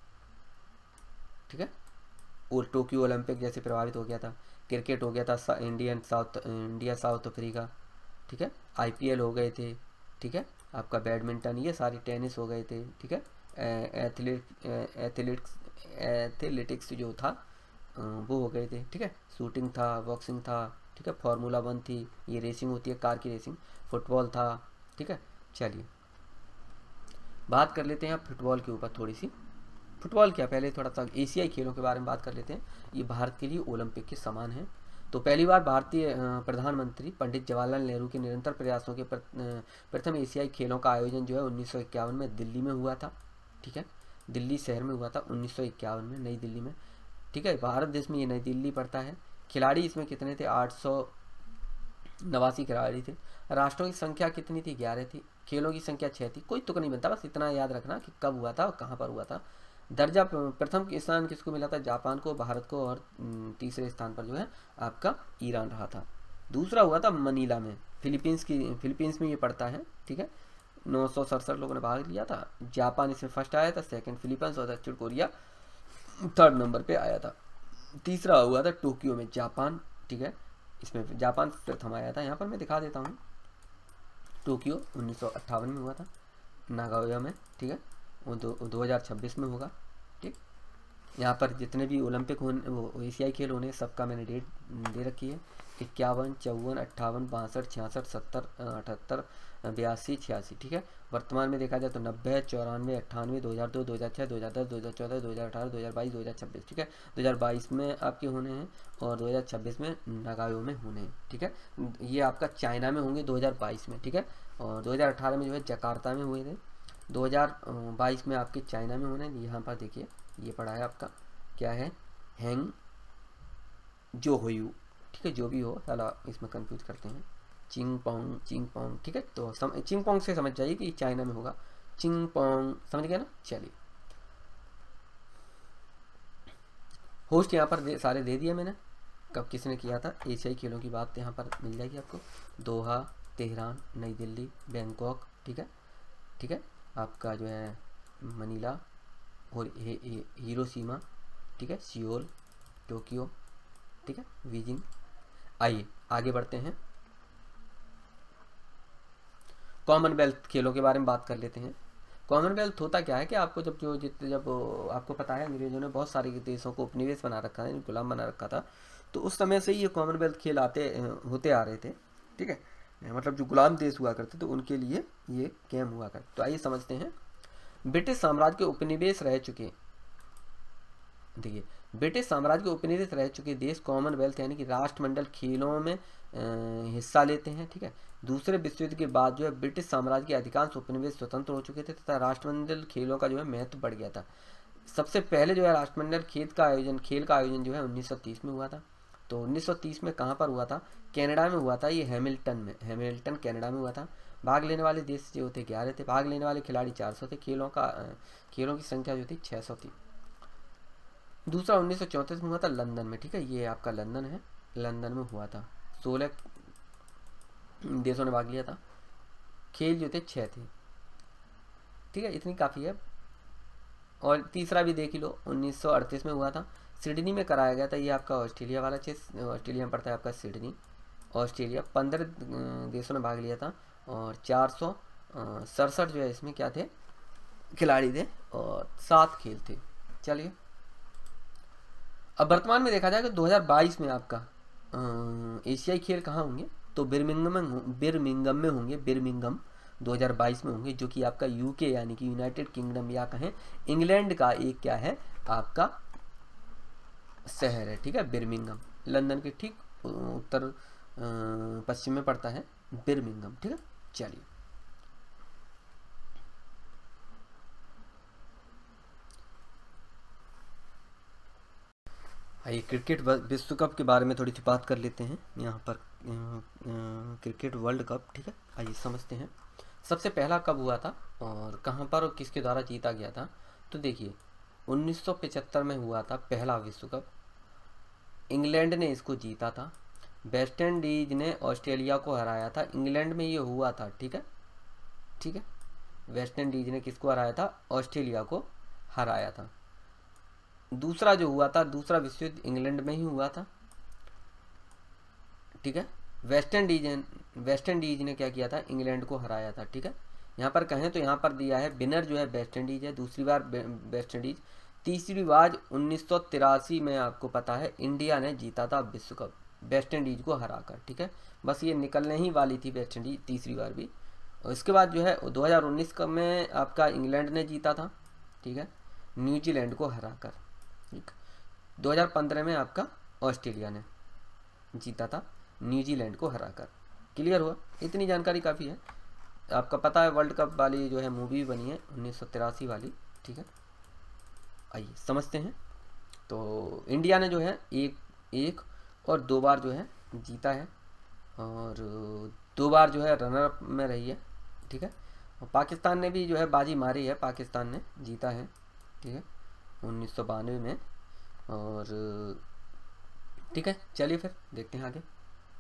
ठीक है। और टोक्यो ओलंपिक जैसे प्रभावित हो गया था, क्रिकेट हो गया था Indian South India South Africa, ठीक है। आईपीएल हो गए थे, ठीक है। आपका बैडमिंटन, ये सारी टेनिस हो गए थे, ठीक है। एथलीट एथलीट्स एथलेटिक्स जो था वो हो गए थे, ठीक है। शूटिंग था, बॉक्सिंग था, ठीक है। फार्मूला वन थी, ये रेसिंग होती है कार की रेसिंग, फुटबॉल था, ठीक है। चलिए बात कर लेते हैं आप फुटबॉल के ऊपर थोड़ी सी। फुटबॉल क्या, पहले थोड़ा सा एशियाई खेलों के बारे में बात कर लेते हैं। ये भारत के लिए ओलंपिक के समान है। तो पहली बार भारतीय प्रधानमंत्री पंडित जवाहरलाल नेहरू के निरंतर प्रयासों के प्रथम एशियाई खेलों का आयोजन जो है उन्नीस सौ इक्यावन में दिल्ली में हुआ था, ठीक है। दिल्ली शहर में हुआ था उन्नीस सौ इक्यावन में, नई दिल्ली में, ठीक है। भारत देश में ये नई दिल्ली पड़ता है। खिलाड़ी इसमें कितने थे, आठ सौ नवासी खिलाड़ी थे। राष्ट्रों की संख्या कितनी थी, ग्यारह थी। खेलों की संख्या छः थी। कोई तुक नहीं बनता, बस इतना याद रखना कि कब हुआ था और कहाँ पर हुआ था। दर्जा प्रथम स्थान किसको मिला था, जापान को, भारत को, और तीसरे स्थान पर जो है आपका ईरान रहा था। दूसरा हुआ था मनीला में, फिलीपींस की फिलीपींस में ये पड़ता है, ठीक है। नौ सौ सड़सठ लोगों ने भाग लिया था। जापान इसमें फर्स्ट आया था, सेकंड फिलीपींस और दक्षिण कोरिया थर्ड नंबर पे आया था। तीसरा हुआ था टोक्यो में, जापान, ठीक है। इसमें जापान प्रथम आया था। यहाँ पर मैं दिखा देता हूँ, टोक्यो उन्नीस सौ अट्ठावन में हुआ था, नागोया में, ठीक है। वो दो दो हज़ार छब्बीस में होगा, ठीक। यहाँ पर जितने भी ओलंपिक होने वो एशियाई खेल होने सबका मैंने डेट दे रखी है, इक्यावन, चौवन, अट्ठावन, बासठ, छियासठ, सत्तर, अठहत्तर, बयासी, छियासी, ठीक है। वर्तमान में देखा जाए तो नब्बे, चौरानवे, अट्ठानवे, दो हज़ार दो, दो हज़ार छः, दो हज़ार दस, दो हज़ार चौदह, दो हज़ार अठारह, दो हज़ार बाईस, दो हज़ार छब्बीस, ठीक है। दो हज़ार बाईस में आपके होने हैं और दो हज़ार छब्बीस में नागोया में होने हैं, ठीक है। ये आपका चाइना में होंगे दो हज़ार बाईस में, ठीक है। और दो हज़ार अठारह में जो है जकार्ता में हुए थे। दो हज़ार बाईस में आपके चाइना में होने। यहाँ पर देखिए ये पड़ा है आपका, क्या है, हैंग जो होयू, ठीक है। जो भी हो साला इसमें कंफ्यूज करते हैं, चिंग पोंग, चिंग पोंग, ठीक है। तो सम, चिंग पोंग से समझ जाइए कि चाइना में होगा, चिंग पोंग, समझ गया ना। चलिए होस्ट यहाँ पर दे, सारे दे दिए मैंने, कब किसने किया था। एशियाई खेलों की बात यहाँ पर मिल जाएगी आपको, दोहा, तेहरान, नई दिल्ली, बैंकॉक, ठीक है, ठीक है। आपका जो है मनीला और हे, हे, हिरोशिमा, ठीक है, सियोल, टोक्यो, ठीक है, बीजिंग। आइए आगे बढ़ते हैं, कॉमनवेल्थ खेलों के बारे में बात कर लेते हैं। कॉमनवेल्थ होता क्या है कि आपको जब जो जितने जब आपको पता है अंग्रेजों ने बहुत सारे देशों को उपनिवेश बना रखा है, गुलाम बना रखा था, तो उस समय से ये कॉमनवेल्थ खेल आते होते आ रहे थे, ठीक है। मतलब जो गुलाम देश हुआ करते तो उनके लिए ये गेम हुआ करते। तो आइए समझते हैं। ब्रिटिश साम्राज्य के उपनिवेश रह चुके, देखिए ब्रिटिश साम्राज्य के उपनिवेश रह चुके देश कॉमनवेल्थ यानी कि राष्ट्रमंडल खेलों में हिस्सा लेते हैं, ठीक है। दूसरे विश्व युद्ध के बाद जो है ब्रिटिश साम्राज्य के अधिकांश उपनिवेश स्वतंत्र हो चुके थे तथा राष्ट्रमंडल खेलों का जो है महत्व बढ़ गया था। सबसे पहले जो है राष्ट्रमंडल खेल का आयोजन खेल का आयोजन जो है उन्नीस सौ तीस में हुआ था। तो उन्नीस सौ तीस में कहाँ पर हुआ था, कनाडा में हुआ था, ये हैमिल्टन में, हैमिल्टन कनाडा में हुआ था। भाग लेने वाले देश जो थे ग्यारह थे, भाग लेने वाले खिलाड़ी चार सौ थे, खेलों का खेलों की संख्या जो थी छः सौ थी। दूसरा उन्नीस सौ चौंतीस में हुआ था लंदन में, ठीक है, ये आपका लंदन है, लंदन में हुआ था। सोलह देशों ने भाग लिया था, खेल जो थे छः थे, ठीक है, इतनी काफ़ी है। और तीसरा भी देख ही लो, उन्नीस सौ अड़तीस में हुआ था, सिडनी में कराया गया था। ये आपका ऑस्ट्रेलिया वाला चीज़, ऑस्ट्रेलिया में पड़ता है आपका सिडनी, ऑस्ट्रेलिया। पंद्रह देशों ने भाग लिया था और चार सौ सड़सठ जो है इसमें क्या थे, खिलाड़ी थे और सात खेल थे। चलिए अब वर्तमान में देखा जाए कि दो हज़ार बाईस में आपका एशियाई खेल कहाँ होंगे, तो बिर्मिंगम में बिर्मिंगम में होंगे, बिर्मिंगम दो हज़ार बाईस में होंगे, जो कि आपका यूके यानी कि यूनाइटेड किंगडम या कहें इंग्लैंड का एक क्या है आपका शहर है, ठीक है, बिर्मिंगम, लंदन के ठीक उत्तर पश्चिम में पड़ता है बिर्मिंगम, ठीक है। चलिए आइए क्रिकेट विश्व कप के बारे में थोड़ी सी बात कर लेते हैं यहाँ पर। क्रिकेट वर्ल्ड कप, ठीक है, आइए समझते हैं सबसे पहला कब हुआ था और कहाँ पर और किसके द्वारा जीता गया था। तो देखिए उन्नीस सौ पचहत्तर में हुआ था पहला विश्व कप, इंग्लैंड ने इसको जीता था। वेस्ट इंडीज ने ऑस्ट्रेलिया को हराया था, इंग्लैंड में ये हुआ था, ठीक है, ठीक है। वेस्ट इंडीज ने किसको हराया था, ऑस्ट्रेलिया को हराया था। दूसरा जो हुआ था, दूसरा विश्व युद्ध इंग्लैंड में ही हुआ था, ठीक है। वेस्ट इंडीज वेस्ट इंडीज ने क्या किया था, इंग्लैंड को हराया था, ठीक है। यहाँ पर कहें तो यहाँ पर दिया है विनर जो है वेस्ट इंडीज है, दूसरी बार वेस्ट इंडीज। तीसरी बार उन्नीस सौ तिरासी में आपको पता है इंडिया ने जीता था विश्व कप वेस्ट इंडीज को हराकर, ठीक है। बस ये निकलने ही वाली थी वेस्ट इंडीज तीसरी बार भी। और इसके बाद जो है दो हज़ार उन्नीस का में आपका इंग्लैंड ने जीता था, ठीक है, न्यूजीलैंड को हराकर, ठीक। दो हज़ार पंद्रह में आपका ऑस्ट्रेलिया ने जीता था न्यूजीलैंड को हराकर। क्लियर हुआ, इतनी जानकारी काफ़ी है। आपका पता है वर्ल्ड कप वाली जो है मूवी बनी है उन्नीस सौ तिरासी वाली, ठीक है। आइए समझते हैं। तो इंडिया ने जो है एक एक और दो बार जो है जीता है और दो बार जो है रनर अप में रही है, ठीक है। और पाकिस्तान ने भी जो है बाजी मारी है, पाकिस्तान ने जीता है, ठीक है, उन्नीस सौ बानवे में। और ठीक है चलिए फिर देखते हैं आगे।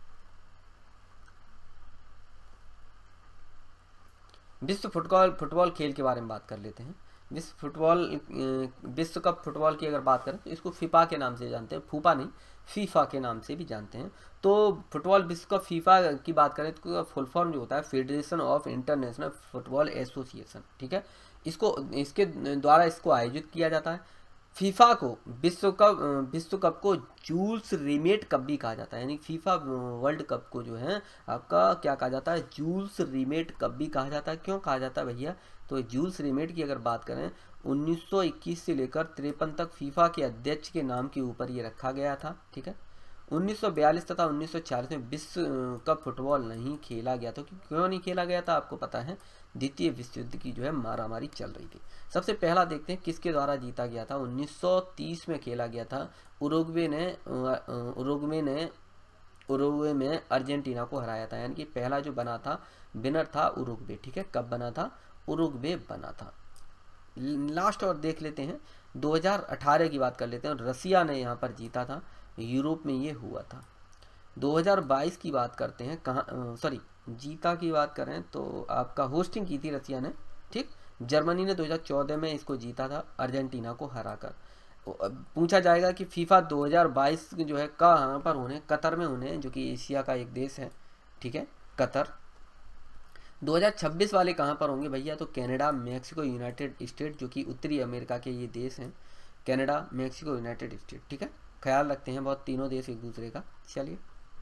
विश्व फुटबॉल फुटबॉल खेल के बारे में बात कर लेते हैं। विश्व फुटबॉल विश्व कप फुटबॉल की अगर बात करें तो इसको फीफा के नाम से जानते हैं, फूफा नहीं फीफा के नाम से भी जानते हैं। तो फुटबॉल विश्व कप फीफा की बात करें तो फुल फॉर्म जो होता है Federation of International Football Association, ठीक है। इसको इसके द्वारा इसको आयोजित किया जाता है। फीफा को विश्व कप विश्व कप को जूल्स रिमेट कप भी कहा जाता है, यानी फीफा वर्ल्ड कप को जो है आपका क्या कहा जाता है, जूल्स रिमेट कप भी कहा जाता है। क्यों कहा जाता है भैया, तो जूल्स रिमेट की अगर बात करें उन्नीस सौ इक्कीस से लेकर तिरपन तक फीफा के अध्यक्ष के नाम के ऊपर ये रखा गया था, ठीक है। उन्नीस सौ बयालीस तथा उन्नीस सौ छियालीस में विश्व कप फुटबॉल नहीं खेला गया था। क्यों नहीं खेला गया था आपको पता है, द्वितीय विश्व युद्ध की जो है मारामारी चल रही थी। सबसे पहला देखते हैं किसके द्वारा जीता गया था। उन्नीस सौ तीस में खेला गया था, उरुग्वे ने उरुग्वे ने उरुग्वे में अर्जेंटीना को हराया था, यानी कि पहला जो बना था विनर था उरुग्वे, ठीक है। कब बना था, उरुग्वे बना था। लास्ट और देख लेते हैं दो हज़ार अठारह की बात कर लेते हैं, रसिया ने यहाँ पर जीता था, यूरोप में ये हुआ था। दो हज़ार बाईस की बात करते हैं, कहाँ सॉरी जीता की बात करें तो आपका होस्टिंग की थी रसिया ने, ठीक। जर्मनी ने दो हज़ार चौदह में इसको जीता था अर्जेंटीना को हराकर। पूछा जाएगा कि फीफा दो हज़ार बाईस जो है कहाँ पर होने, कतर में होने, जो कि एशिया का एक देश है, ठीक है, कतर। दो हज़ार छब्बीस वाले कहाँ पर होंगे भैया, तो कनाडा, मैक्सिको, यूनाइटेड स्टेट, जो कि उत्तरी अमेरिका के ये देश हैं, कनाडा, मैक्सिको, यूनाइटेड स्टेट, ठीक है। ख्याल रखते हैं बहुत तीनों देश एक दूसरे का। चलिए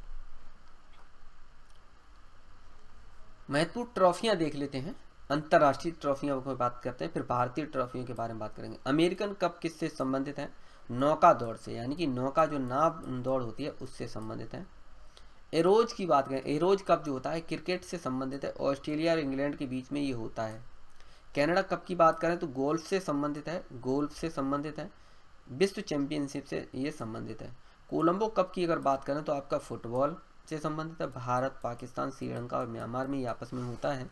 महत्वपूर्ण ट्रॉफियां देख लेते हैं, अंतर्राष्ट्रीय ट्रॉफियों की बात करते हैं, फिर भारतीय ट्रॉफियों के बारे में बात करेंगे। अमेरिकन कप किससे संबंधित है, नौका दौड़ से, यानी कि नौका जो नाव दौड़ होती है उससे संबंधित है। एरोज की बात करें, एरोज कप जो होता है क्रिकेट से संबंधित है, ऑस्ट्रेलिया और इंग्लैंड के बीच में ये होता है। कनाडा कप की बात करें तो गोल्फ से संबंधित है, गोल्फ से संबंधित है, विश्व चैंपियनशिप से ये संबंधित है। कोलंबो कप की अगर बात करें तो आपका फुटबॉल से संबंधित है, भारत, पाकिस्तान, श्रीलंका और म्यांमार में ये आपस में होता है।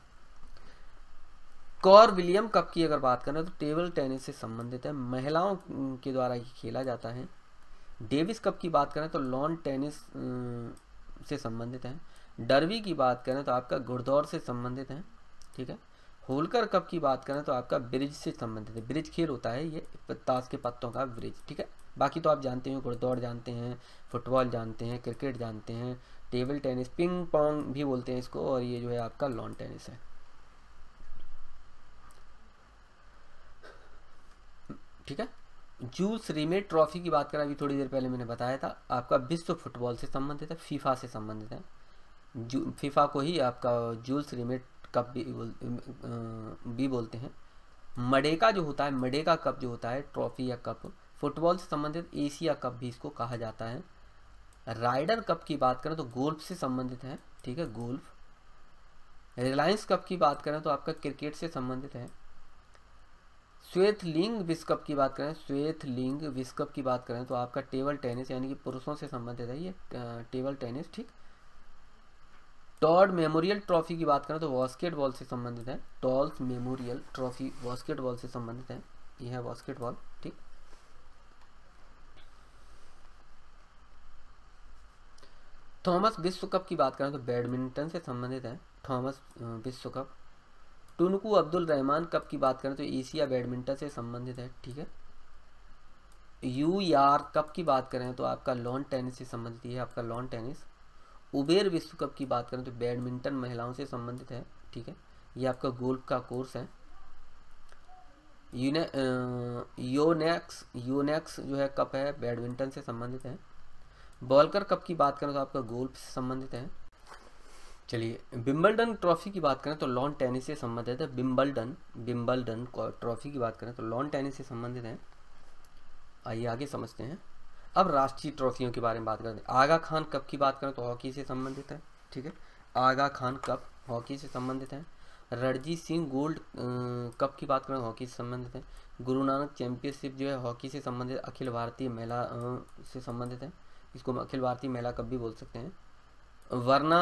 कॉर विलियम कप की अगर बात करें तो टेबल टेनिस से संबंधित है, महिलाओं के द्वारा ही खेला जाता है। डेविस कप की बात करें तो लॉन टेनिस से संबंधित है। डर्बी की बात करें तो आपका घुड़दौड़ से संबंधित है, ठीक है। होलकर कप की बात करें तो आपका ब्रिज से संबंधित है, ब्रिज खेल होता है ये, ताश के पत्तों का ब्रिज, ठीक है। बाकी तो आप जानते हैं, घुड़दौड़ जानते हैं, फुटबॉल जानते हैं, क्रिकेट जानते हैं, टेबल टेनिस, पिंग पोंग भी बोलते हैं इसको, और ये जो है आपका लॉन टेनिस है, ठीक है। जूल्स रिमेट ट्रॉफी की बात करें, अभी थोड़ी देर पहले मैंने बताया था, आपका विश्व फुटबॉल से संबंधित है, फीफा से संबंधित है। जू फीफा को ही आपका जूल्स रिमेट कप भी बोल, भी बोलते हैं। मडेका जो होता है, मडेका कप जो होता है ट्रॉफी या कप, फुटबॉल से संबंधित एशिया कप भी इसको कहा जाता है। राइडर कप की बात करें तो गोल्फ से संबंधित है, ठीक है, गोल्फ। रिलायंस कप की बात करें तो आपका क्रिकेट से संबंधित है। श्वेतलिंग विश्व कप की बात करें, श्वेतलिंग विश्व कप की बात करें तो आपका टेबल टेनिस यानी कि पुरुषों से संबंधित है ये टेबल टेनिस, ठीक। टॉड मेमोरियल ट्रॉफी की बात करें तो बास्केटबॉल से संबंधित है। टॉल्स मेमोरियल ट्रॉफी बास्केटबॉल से संबंधित है, यह है बास्केटबॉल, ठीक। थॉमस विश्व कप की बात करें तो बैडमिंटन से संबंधित है, थॉमस विश्व cup. Tunku Abdul Rahman cup की बात करें तो एशिया बैडमिंटन से संबंधित है, ठीक है। यू यार कप की बात करें तो आपका लॉन टेनिस से संबंधित है, आपका लॉन टेनिस। उबेर विश्व कप की बात करें तो बैडमिंटन महिलाओं से संबंधित है, ठीक है, ये आपका गोल्फ का कोर्स है। यूने योनेक्स योनेक्स जो है कप है, बैडमिंटन से संबंधित है। बॉलकर कप की बात करें तो आपका गोल्फ से संबंधित है। चलिए, विंबलडन ट्रॉफी की बात करें तो लॉन टेनिस से संबंधित है। विंबलडन विंबलडन ट्रॉफी की बात करें तो लॉन टेनिस से संबंधित है। आइए आगे समझते हैं। अब राष्ट्रीय ट्रॉफियों के बारे में बात करते हैं। आगा खान कप की बात करें तो हॉकी से संबंधित है, ठीक है, आगा खान कप हॉकी से संबंधित है। रणजीत सिंह गोल्ड कप की बात करें तो हॉकी से संबंधित है। गुरु नानक चैंपियनशिप जो है हॉकी से संबंधित, अखिल भारतीय महिला से संबंधित है, इसको अखिल भारतीय महिला कप भी बोल सकते हैं। वरना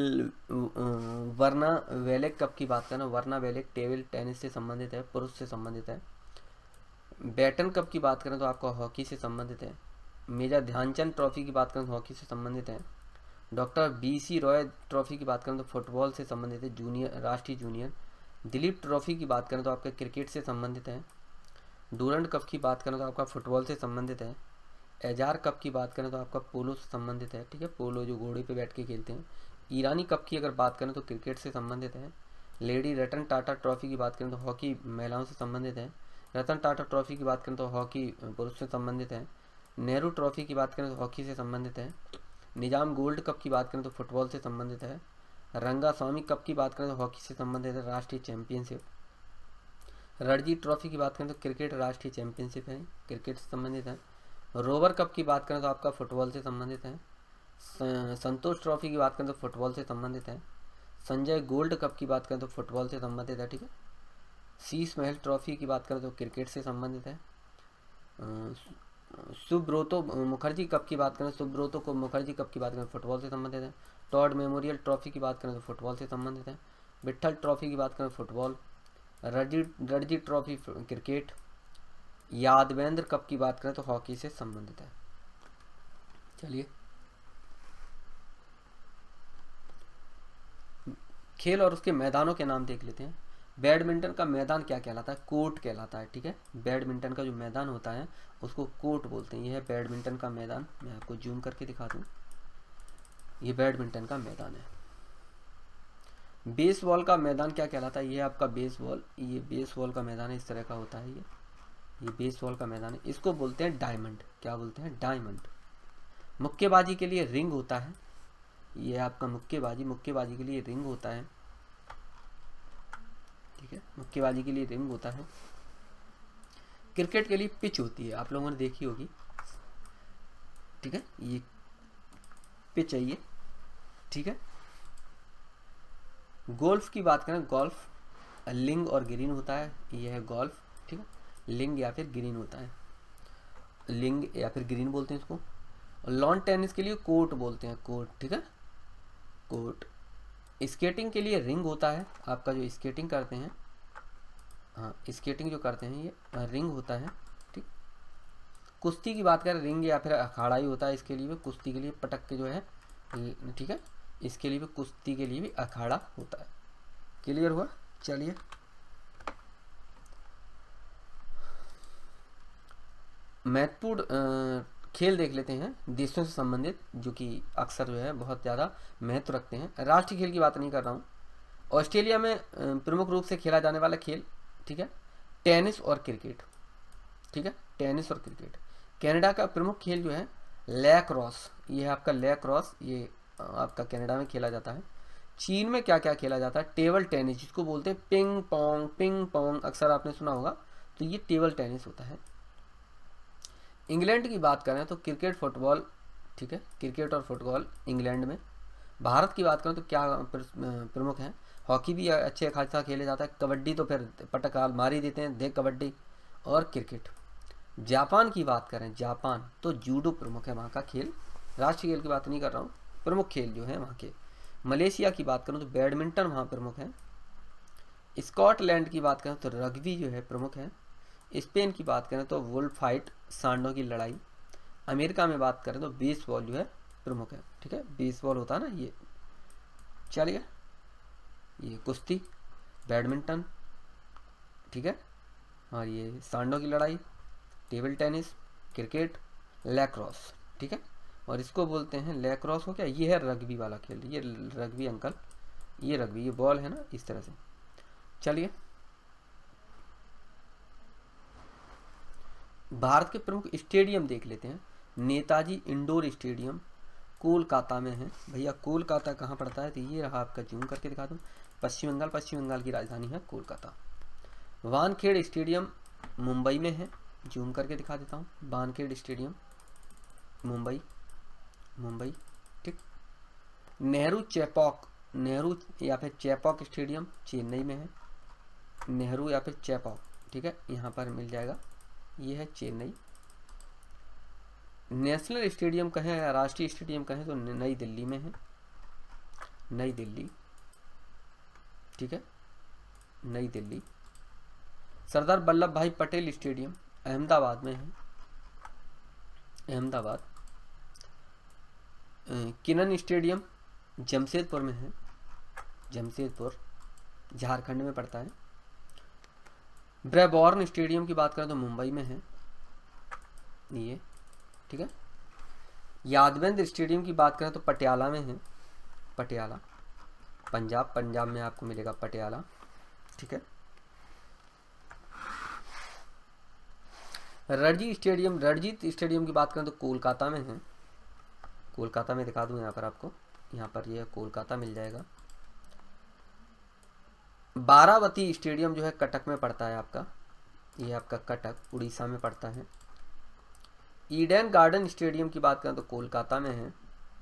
वरना वेलेक कप की बात करें, वरना वेलेक टेबल टेनिस से संबंधित है, पुरुष से संबंधित है। बैटन कप की बात करें तो आपका हॉकी से संबंधित है। मेजर ध्यानचंद ट्रॉफी की बात करें तो हॉकी से संबंधित है। Doctor B C Roy trophy की बात करें तो फुटबॉल से संबंधित है, जूनियर राष्ट्रीय जूनियर। दिलीप ट्रॉफी की बात करें तो आपका क्रिकेट से संबंधित है। डूरंड कप की बात करें तो आपका फुटबॉल से संबंधित है। एजार कप की बात करें तो आपका पोलो से संबंधित है, ठीक है, पोलो जो घोड़े पे बैठ के खेलते हैं। ईरानी कप की अगर बात करें तो क्रिकेट से संबंधित है। लेडी रतन टाटा ट्रॉफी की बात करें तो हॉकी महिलाओं से संबंधित है। रतन टाटा ट्रॉफी की बात करें तो हॉकी पुरुष से संबंधित है। नेहरू ट्रॉफी की बात करें तो हॉकी से संबंधित है। निजाम गोल्ड कप की बात करें तो फुटबॉल से संबंधित है। रंगास्वामी कप की बात करें तो हॉकी से संबंधित है, राष्ट्रीय चैंपियनशिप। रणजी ट्रॉफी की बात करें तो क्रिकेट राष्ट्रीय चैंपियनशिप है, क्रिकेट से संबंधित है। रोवर कप की बात करें तो आपका फुटबॉल से संबंधित है। संतोष ट्रॉफी की बात करें तो फुटबॉल से संबंधित है। संजय गोल्ड कप की बात करें तो फुटबॉल से संबंधित है, ठीक है। शीश महल ट्रॉफी की बात करें तो क्रिकेट से संबंधित है। सुब्रोतो मुखर्जी कप की बात करें, सुब्रोतो को मुखर्जी कप की बात करें फुटबॉल से संबंधित है। टॉड मेमोरियल ट्रॉफी की बात करें तो फुटबॉल से संबंधित है। विट्ठल ट्रॉफी की बात करें football. Ranji Ranji trophy cricket. Yadavendra cup की बात करें तो हॉकी से संबंधित है। चलिए, खेल और उसके मैदानों के नाम देख लेते हैं। बैडमिंटन का मैदान क्या कहलाता है? कोर्ट कहलाता है, ठीक है। बैडमिंटन का जो मैदान होता है उसको कोर्ट बोलते हैं। यह है बैडमिंटन का मैदान, मैं आपको जूम करके दिखा दूं, ये बैडमिंटन का मैदान है। बेसबॉल का मैदान क्या कहलाता है? ये आपका बेसबॉल, ये बेसबॉल का मैदान है, इस तरह का होता है ये ये बेसबॉल का मैदान है, इसको बोलते हैं डायमंड। क्या बोलते हैं? डायमंड। मुक्केबाजी के लिए रिंग होता है, ये आपका मुक्केबाजी मुक्केबाजी के लिए रिंग होता है, ठीक है, मुक्केबाजी के लिए रिंग होता है। क्रिकेट के लिए पिच होती है, आप लोगों ने देखी होगी, ठीक है, ये पिच है ये, ठीक है। गोल्फ की बात करें, गोल्फ लिंग और ग्रीन होता है, यह है गोल्फ, ठीक है, लिंग या फिर ग्रीन होता है, लिंग या फिर ग्रीन बोलते हैं इसको। लॉन टेनिस के लिए कोर्ट बोलते हैं, कोर्ट, ठीक है, कोर्ट। स्केटिंग के लिए रिंग होता है, आपका जो स्केटिंग करते हैं, हाँ स्केटिंग जो करते हैं ये रिंग होता है, ठीक। कुश्ती की बात करें, रिंग या फिर अखाड़ा ही होता है इसके लिए भी, कुश्ती के लिए पटक के जो है, ठीक है, इसके लिए भी कुश्ती के लिए भी अखाड़ा होता है। क्लियर हुआ? चलिए, महत्वपूर्ण खेल देख लेते हैं देशों से संबंधित, जो कि अक्सर जो है बहुत ज़्यादा महत्व रखते हैं। राष्ट्रीय खेल की बात नहीं कर रहा हूँ। ऑस्ट्रेलिया में प्रमुख रूप से खेला जाने वाला खेल, ठीक है, टेनिस और क्रिकेट। ठीक है, टेनिस और क्रिकेट। कनाडा का प्रमुख खेल जो है लैक्रोस, ये है आपका लैक्रोस, ये आपका कनाडा में खेला जाता है। चीन में क्या क्या खेला जाता है, टेबल टेनिस जिसको बोलते हैं पिंग पोंग, पिंग पोंग अक्सर आपने सुना होगा, तो ये टेबल टेनिस होता है। इंग्लैंड की बात करें तो क्रिकेट फुटबॉल, ठीक है, क्रिकेट और फुटबॉल इंग्लैंड में। भारत की बात करें तो क्या प्रमुख है, हॉकी भी अच्छे खासा खेले जाता है, कबड्डी तो फिर पटकाल मार ही देते हैं, देख कबड्डी, और क्रिकेट। जापान की बात करें, जापान तो जूडो प्रमुख है वहाँ का खेल, राष्ट्रीय खेल की बात नहीं कर रहा हूँ, प्रमुख खेल जो है वहाँ के। मलेशिया की बात करूँ तो बैडमिंटन वहाँ प्रमुख है। स्कॉटलैंड की बात करें तो रग्बी जो है प्रमुख है। स्पेन की बात करें तो वुल फाइट, सांडों की लड़ाई। अमेरिका में बात करें तो बेसबॉल जो है प्रमुख है, ठीक है, बेसबॉल होता है ना ये, चलिए, ये कुश्ती, बैडमिंटन, ठीक है, और ये सांडों की लड़ाई, टेबल टेनिस, क्रिकेट, लैक्रोस, ठीक है, और इसको बोलते हैं लैक्रोस हो क्या, ये है रग्बी वाला खेल, ये रग्बी अंकल, ये रग्बी, ये बॉल है ना इस तरह से। चलिए, भारत के प्रमुख स्टेडियम देख लेते हैं। नेताजी इंडोर स्टेडियम कोलकाता में है। भैया कोलकाता कहाँ पड़ता है, तो ये रहा, आपका जूम करके दिखा दूँ, पश्चिम बंगाल, पश्चिम बंगाल की राजधानी है कोलकाता। वानखेड़े स्टेडियम मुंबई में है, जूम करके दिखा देता हूँ, वानखेड़े स्टेडियम मुंबई, मुंबई, ठीक। नेहरू चेपॉक, नेहरू या फिर चेपॉक स्टेडियम चेन्नई में है, नेहरू या फिर चेपॉक, ठीक है, यहाँ पर मिल जाएगा, ये है चेन्नई। नेशनल स्टेडियम कहें या राष्ट्रीय स्टेडियम कहें तो नई दिल्ली में है, नई दिल्ली, ठीक है, नई दिल्ली। सरदार वल्लभ भाई पटेल स्टेडियम अहमदाबाद में है, अहमदाबाद। किनन स्टेडियम जमशेदपुर में है, जमशेदपुर झारखंड में पड़ता है। ब्रेबॉर्न स्टेडियम की बात करें तो मुंबई में है ये, ठीक है। यादवेंद्र स्टेडियम की बात करें तो पटियाला में है, पटियाला, पंजाब, पंजाब में आपको मिलेगा पटियाला, ठीक है। रणजी स्टेडियम, रणजीत स्टेडियम की बात करें तो कोलकाता में है, कोलकाता में दिखा दूं यहाँ पर आपको, यहाँ पर ये कोलकाता मिल जाएगा। बारावती स्टेडियम जो है कटक में पड़ता है आपका, ये आपका कटक उड़ीसा में पड़ता है। ईडन गार्डन स्टेडियम की बात करें तो कोलकाता में है,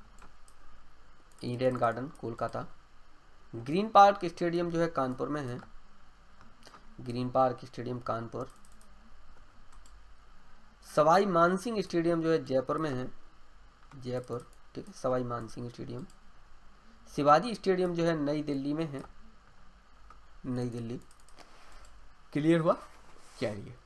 Eden Garden Kolkata. Green Park Stadium जो है कानपुर में है, Green Park Stadium Kanpur. Sawai Mansingh stadium जो है जयपुर में है, जयपुर, ठीक है, सवाई मानसिंह स्टेडियम। शिवाजी स्टेडियम जो है नई दिल्ली में है, नई दिल्ली। क्लियर हुआ, चलिए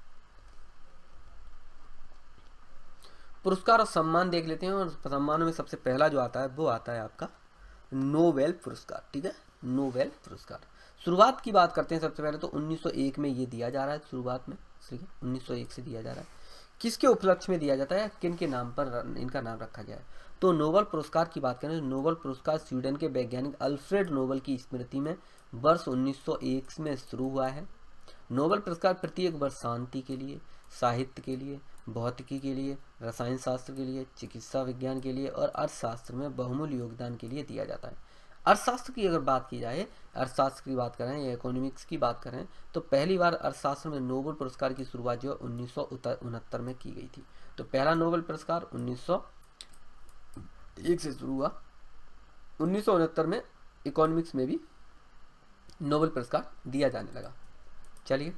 पुरस्कार और सम्मान देख लेते हैं, और सम्मानों में सबसे पहला जो आता है वो आता है आपका नोबेल पुरस्कार, ठीक है, नोबेल पुरस्कार। शुरुआत की बात करते हैं, सबसे पहले तो उन्नीस सौ एक में ये दिया जा रहा है, शुरुआत में, ठीक है, उन्नीस सौ एक से दिया जा रहा है। किसके उपलक्ष्य में दिया जाता है, किन के नाम पर इनका नाम रखा गया है, तो नोबेल पुरस्कार की बात करें तो नोबेल पुरस्कार स्वीडन के वैज्ञानिक अल्फ्रेड नोबेल की स्मृति में वर्ष उन्नीस सौ एक में शुरू हुआ है। नोबेल पुरस्कार प्रत्येक वर्ष शांति के लिए, साहित्य के लिए, भौतिकी के लिए, रसायन शास्त्र के लिए, चिकित्सा विज्ञान के लिए और अर्थशास्त्र में बहुमूल्य योगदान के लिए दिया जाता है। अर्थशास्त्र की अगर बात की जाए, अर्थशास्त्र की बात करें या इकोनॉमिक्स की बात करें, तो पहली बार अर्थशास्त्र में नोबेल पुरस्कार की शुरुआत जो उन्नीस सौ उनहत्तर में की गई थी। तो पहला नोबेल पुरस्कार उन्नीस सौ एक से शुरू हुआ, उन्नीस सौ उनहत्तर में इकोनॉमिक्स में भी नोबेल पुरस्कार दिया जाने लगा। चलिए,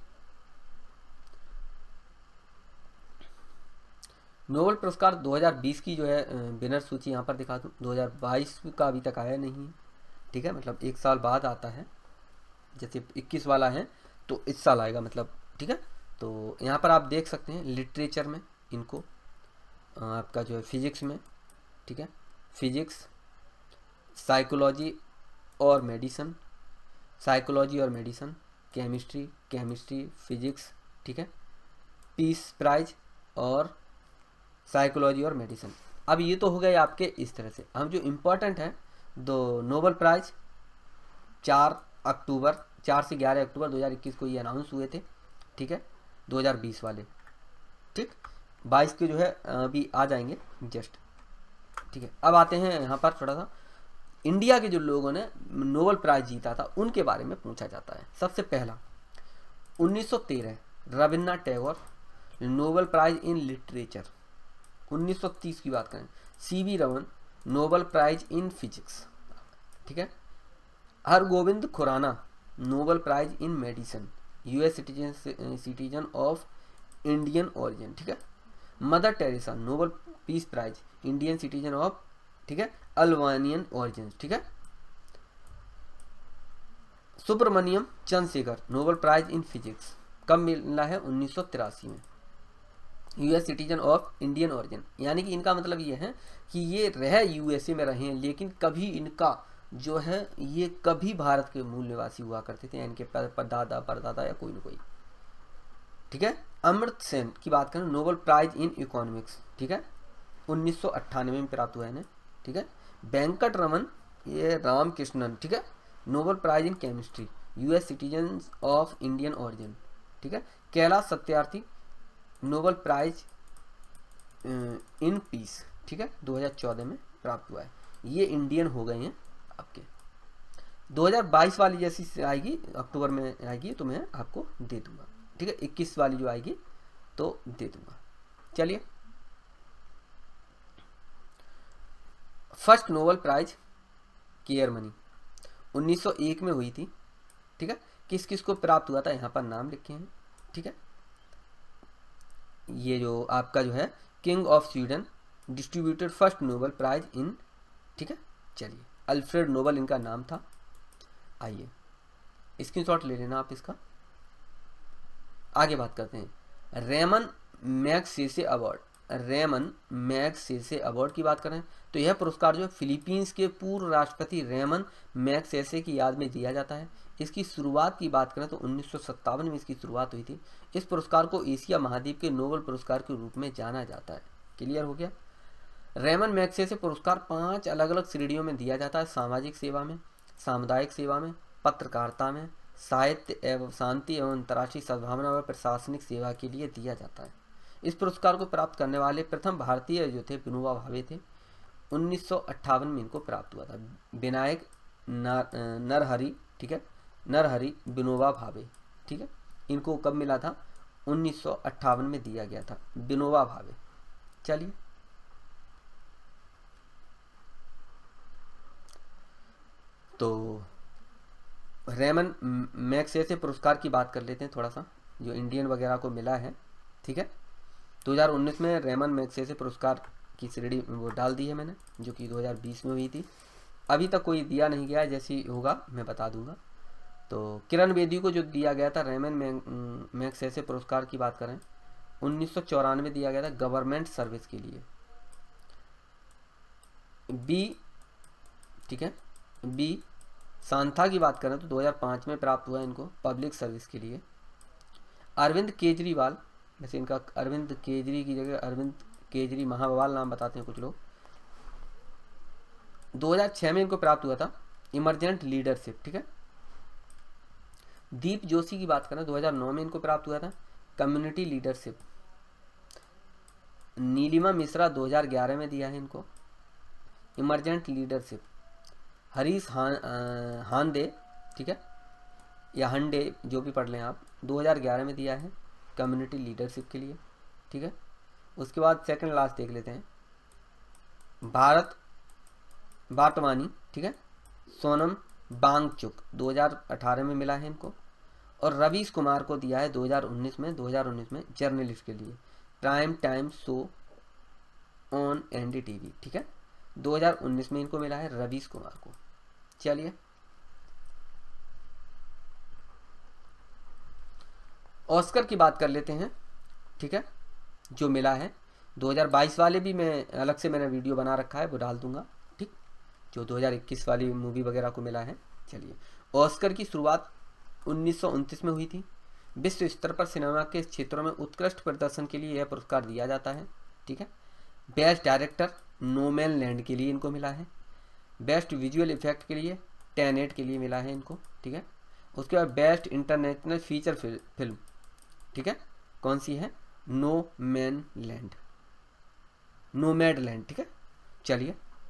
नोबेल पुरस्कार दो हज़ार बीस की जो है विनर सूची यहाँ पर दिखा दूँ, दो हज़ार बाईस का अभी तक आया नहीं है, ठीक है, मतलब एक साल बाद आता है, जैसे इक्कीस वाला है तो इस साल आएगा, मतलब, ठीक है। तो यहाँ पर आप देख सकते हैं लिटरेचर में इनको, आपका जो है फिजिक्स में, ठीक है, फिजिक्स, साइकोलॉजी और मेडिसिन, साइकोलॉजी और मेडिसिन, केमिस्ट्री, केमिस्ट्री, फिजिक्स, ठीक है, पीस प्राइज और साइकोलॉजी और मेडिसिन। अब ये तो हो गए आपके इस तरह से। हम जो इम्पोर्टेंट है, दो नोबेल प्राइज चार अक्टूबर, चार से ग्यारह अक्टूबर दो हज़ार इक्कीस को ये अनाउंस हुए थे, ठीक है, दो हज़ार बीस वाले, बाईस के जो है अभी आ जाएंगे जस्ट, ठीक है। अब आते हैं यहाँ पर थोड़ा सा इंडिया के जो लोगों ने नोबेल प्राइज जीता था उनके बारे में पूछा जाता है। सबसे पहला उन्नीस सौ तेरह Rabindranath Tagore, Nobel prize in literature. उन्नीस सौ तीस की बात करें, C V Raman, Nobel prize in physics, ठीक है। Hargobind Khorana, Nobel prize in medicine, US citizen citizen of Indian origin, ठीक है। Mother Teresa, Nobel peace prize, Indian citizen of, ठीक है, अल्बानियन ओरिजिन, ठीक है। Subrahmanyan Chandrasekhar, Nobel prize in physics, कब मिला है? उन्नीस सौ तिरासी में, US citizen of Indian origin. यानी कि इनका मतलब ये है कि ये रह यूएसए में रहे हैं लेकिन कभी इनका जो है ये कभी भारत के मूल निवासी हुआ करते थे, इनके परदादा परदादा या कोई ना कोई, ठीक है। अमर्त्य सेन की बात करें, नोबेल प्राइज इन इकोनॉमिक्स, ठीक है, उन्नीस सौ अट्ठानवे में प्राप्त हुआ है इन्हें, ठीक है। वेंकट रमन, ये रामकृष्णन, ठीक है, Nobel prize in chemistry, US citizen of Indian origin, ठीक है। Kailash Satyarthi, Nobel prize in peace, ठीक है, दो हज़ार चौदह में प्राप्त हुआ है। ये इंडियन हो गए हैं आपके। दो हज़ार बाईस वाली जैसी आएगी अक्टूबर में आएगी तो मैं आपको दे दूंगा, ठीक है। इक्कीस वाली जो आएगी तो दे दूंगा। चलिए, first Nobel prize care money उन्नीस सौ एक में हुई थी, ठीक है। किस किस को प्राप्त हुआ था यहाँ पर नाम लिखे हैं, ठीक है। ये जो आपका जो है King of Sweden distributed first Nobel prize in, ठीक है। चलिए, अल्फ्रेड नोबल इनका नाम था। आइए स्क्रीनशॉट ले लेना आप इसका। आगे बात करते हैं Ramon Magsaysay award. Ramon Magsaysay award की बात करें तो यह पुरस्कार जो फिलीपींस के पूर्व राष्ट्रपति रेमन मैगसेसे की याद में दिया जाता है। इसकी शुरुआत की बात करें तो उन्नीस सौ सत्तावन में इसकी शुरुआत हुई थी। इस पुरस्कार को एशिया महाद्वीप के नोबेल पुरस्कार के रूप में जाना जाता है। क्लियर हो गया। रेमन मैगसेसे पुरस्कार पांच अलग अलग श्रेणियों में दिया जाता है: सामाजिक सेवा में, सामुदायिक सेवा में, पत्रकारिता में, साहित्य एवं शांति एवं अंतर्राष्ट्रीय सद्भावना व प्रशासनिक सेवा के लिए दिया जाता है। इस पुरस्कार को प्राप्त करने वाले प्रथम भारतीय जो थे विनोबा भावे थे। उन्नीस सौ अट्ठावन में इनको प्राप्त हुआ था। विनायक नर, नरहरि, ठीक है, नरहरि विनोबा भावे, ठीक है। इनको कब मिला था? उन्नीस सौ अट्ठावन में दिया गया था विनोबा भावे। चलिए, तो रेमन मैगसेसे पुरस्कार की बात कर लेते हैं थोड़ा सा, जो इंडियन वगैरह को मिला है, ठीक है। दो हज़ार उन्नीस में रेमन मैगसेसे पुरस्कार की श्रेणी वो डाल दी है मैंने, जो कि दो हज़ार बीस में हुई थी। अभी तक कोई दिया नहीं गया है, जैसी होगा मैं बता दूंगा। तो किरण बेदी को जो दिया गया था रेमन मैगसेसे पुरस्कार की बात करें, उन्नीस सौ चौरानवे दिया गया था गवर्नमेंट सर्विस के लिए। बी, ठीक है, बी सांथा की बात करें तो दो हज़ार पाँच में प्राप्त हुआ इनको पब्लिक सर्विस के लिए। अरविंद केजरीवाल, वैसे इनका अरविंद केजरी की जगह अरविंद केजरी महाबवाल नाम बताते हैं कुछ लोग। दो हज़ार छह में इनको प्राप्त हुआ था इमरजेंट लीडरशिप, ठीक है। दीप जोशी की बात करें दो हज़ार नौ में इनको प्राप्त हुआ था कम्युनिटी लीडरशिप। नीलिमा मिश्रा दो हज़ार ग्यारह में दिया है इनको इमरजेंट लीडरशिप। हरीश हान हांडे, ठीक है, या हंडे जो भी पढ़ लें आप, दो हज़ार ग्यारह में दिया है कम्युनिटी लीडरशिप के लिए, ठीक है। उसके बाद सेकंड लास्ट देख लेते हैं भारत बाटवानी, ठीक है, सोनम बांगचुक दो हज़ार अठारह में मिला है इनको। और रवीश कुमार को दिया है दो हज़ार उन्नीस में दो हज़ार उन्नीस में जर्नलिस्ट के लिए prime time show on NDTV, ठीक है। दो हज़ार उन्नीस में इनको मिला है रवीश कुमार को। चलिए, ऑस्कर की बात कर लेते हैं, ठीक है, जो मिला है दो हज़ार बाईस वाले भी मैं अलग से मैंने वीडियो बना रखा है, वो डाल दूंगा, ठीक, जो दो हज़ार इक्कीस वाली मूवी वगैरह को मिला है। चलिए, ऑस्कर की शुरुआत उन्नीस सौ उनतीस में हुई थी। विश्व स्तर पर सिनेमा के क्षेत्रों में उत्कृष्ट प्रदर्शन के लिए यह पुरस्कार दिया जाता है, ठीक है। बेस्ट डायरेक्टर नोमैनलैंड के लिए इनको मिला है। बेस्ट विजुअल इफेक्ट के लिए टेनेट के लिए मिला है इनको, ठीक है। उसके बाद बेस्ट इंटरनेशनल फीचर फिल्म, ठीक है, कौन सी है? No man land, Nomadland, ठीक है। चलिए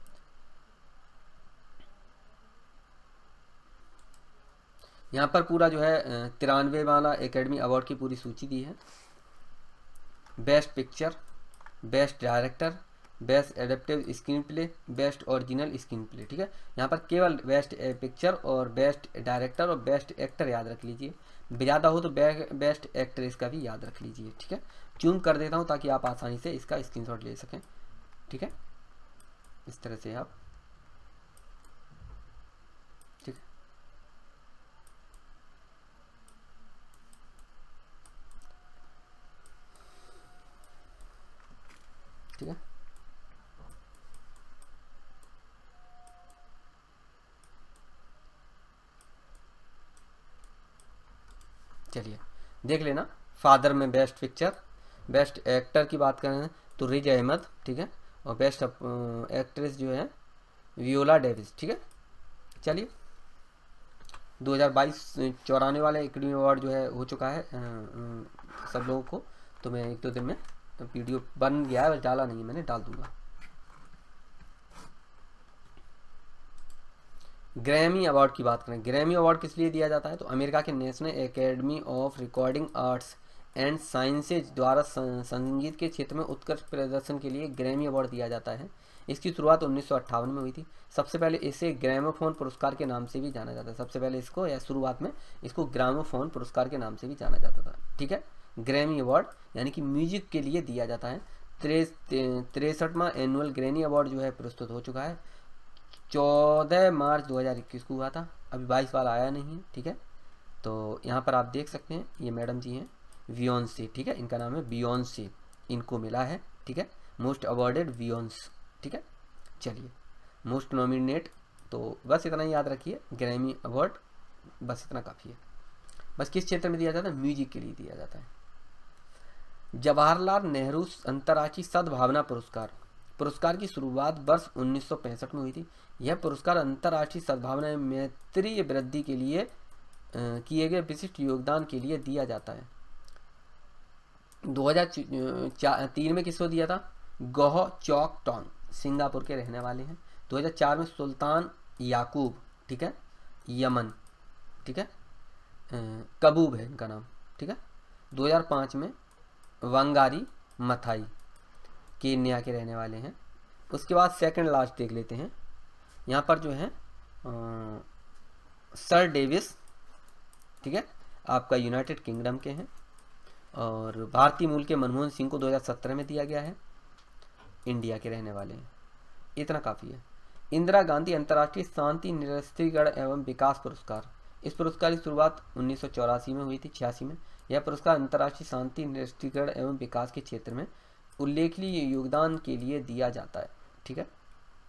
यहाँ पर पूरा जो है तिरानवे वाला एकेडमी अवार्ड की पूरी सूची दी है। Best picture, best director, best adaptive screenplay, best original screenplay, ठीक है। यहाँ पर केवल बेस्ट पिक्चर और बेस्ट डायरेक्टर और बेस्ट एक्टर याद रख लीजिए, ज़्यादा हो तो बे, बेस्ट एक्ट्रेस का भी याद रख लीजिए, ठीक है। जूम कर देता हूँ ताकि आप आसानी से इसका स्क्रीनशॉट ले सकें, ठीक है। इस तरह से आप, ठीक है। ठीक है, चलिए देख लेना। फादर में बेस्ट पिक्चर, बेस्ट एक्टर की बात करें तो रिज अहमद, ठीक है। और बेस्ट एक्ट्रेस जो है वियोला डेविस, ठीक है। चलिए दो हज़ार बाईस चौरानवे वाले एकेडमी अवार्ड जो है हो चुका है आ, आ, सब लोगों को। तो मैं एक दो दिन में वीडियो बन गया है, डाला नहीं है मैंने, डाल दूंगा। ग्रैमी अवार्ड की बात करें, ग्रैमी अवार्ड किस लिए दिया जाता है तो अमेरिका के National Academy of Recording Arts and Sciences द्वारा संगीत के क्षेत्र में उत्कृष्ट प्रदर्शन के लिए ग्रैमी अवार्ड दिया जाता है। इसकी शुरुआत उन्नीस सौ अट्ठावन में हुई थी। सबसे पहले इसे ग्रामोफोन पुरस्कार के नाम से भी जाना जाता है। सबसे पहले इसको, या शुरुआत में इसको ग्रामोफोन पुरस्कार के नाम से भी जाना जाता था, ठीक है। ग्रैमी अवार्ड यानी कि म्यूजिक के लिए दिया जाता है। तिरसठवां एनुअल ग्रैमी अवार्ड जो है प्रस्तुत हो चुका है। चौदह मार्च दो हज़ार इक्कीस को हुआ था, अभी बाईस वाला आया नहीं है, ठीक है। तो यहाँ पर आप देख सकते हैं ये मैडम जी हैं बियोंसे, ठीक है। इनका नाम है बियोंसे, इनको मिला है, ठीक है, मोस्ट अवार्डेड बियोंस, ठीक है। चलिए मोस्ट नॉमिनेट, तो बस इतना ही याद रखिए, ग्रैमी अवार्ड बस इतना काफ़ी है। बस किस क्षेत्र में दिया जाता है, म्यूजिक के लिए दिया जाता है। जवाहरलाल नेहरू अंतर्राष्ट्रीय सद्भावना पुरस्कार, पुरस्कार की शुरुआत वर्ष उन्नीस सौ पैंसठ में हुई थी। यह पुरस्कार अंतर्राष्ट्रीय सद्भावना में मैत्रीय वृद्धि के लिए किए गए विशिष्ट योगदान के लिए दिया जाता है। दो हज़ार तीन में किसको दिया था, गोह चौक टोंग, सिंगापुर के रहने वाले हैं। दो हज़ार चार में सुल्तान याकूब, ठीक है, यमन, ठीक है, कबूब है इनका नाम, ठीक है। दो हज़ार पाँच में वंगारी मथाई, केन्या के रहने वाले हैं। उसके बाद सेकंड लास्ट देख लेते हैं। यहाँ पर जो है आ, सर डेविस, ठीक है, आपका यूनाइटेड किंगडम के हैं। और भारतीय मूल के मनमोहन सिंह को दो हज़ार सत्रह में दिया गया है, इंडिया के रहने वाले हैं। इतना काफ़ी है। इंदिरा गांधी अंतर्राष्ट्रीय शांति निरस्त्रीकरण एवं विकास पुरस्कार, इस पुरस्कार की शुरुआत उन्नीस सौ चौरासी में हुई थी, छियासी में। यह पुरस्कार अंतर्राष्ट्रीय शांति निरस्त्रीकरण एवं विकास के क्षेत्र में उल्लेखनीय योगदान के लिए दिया जाता है, ठीक है।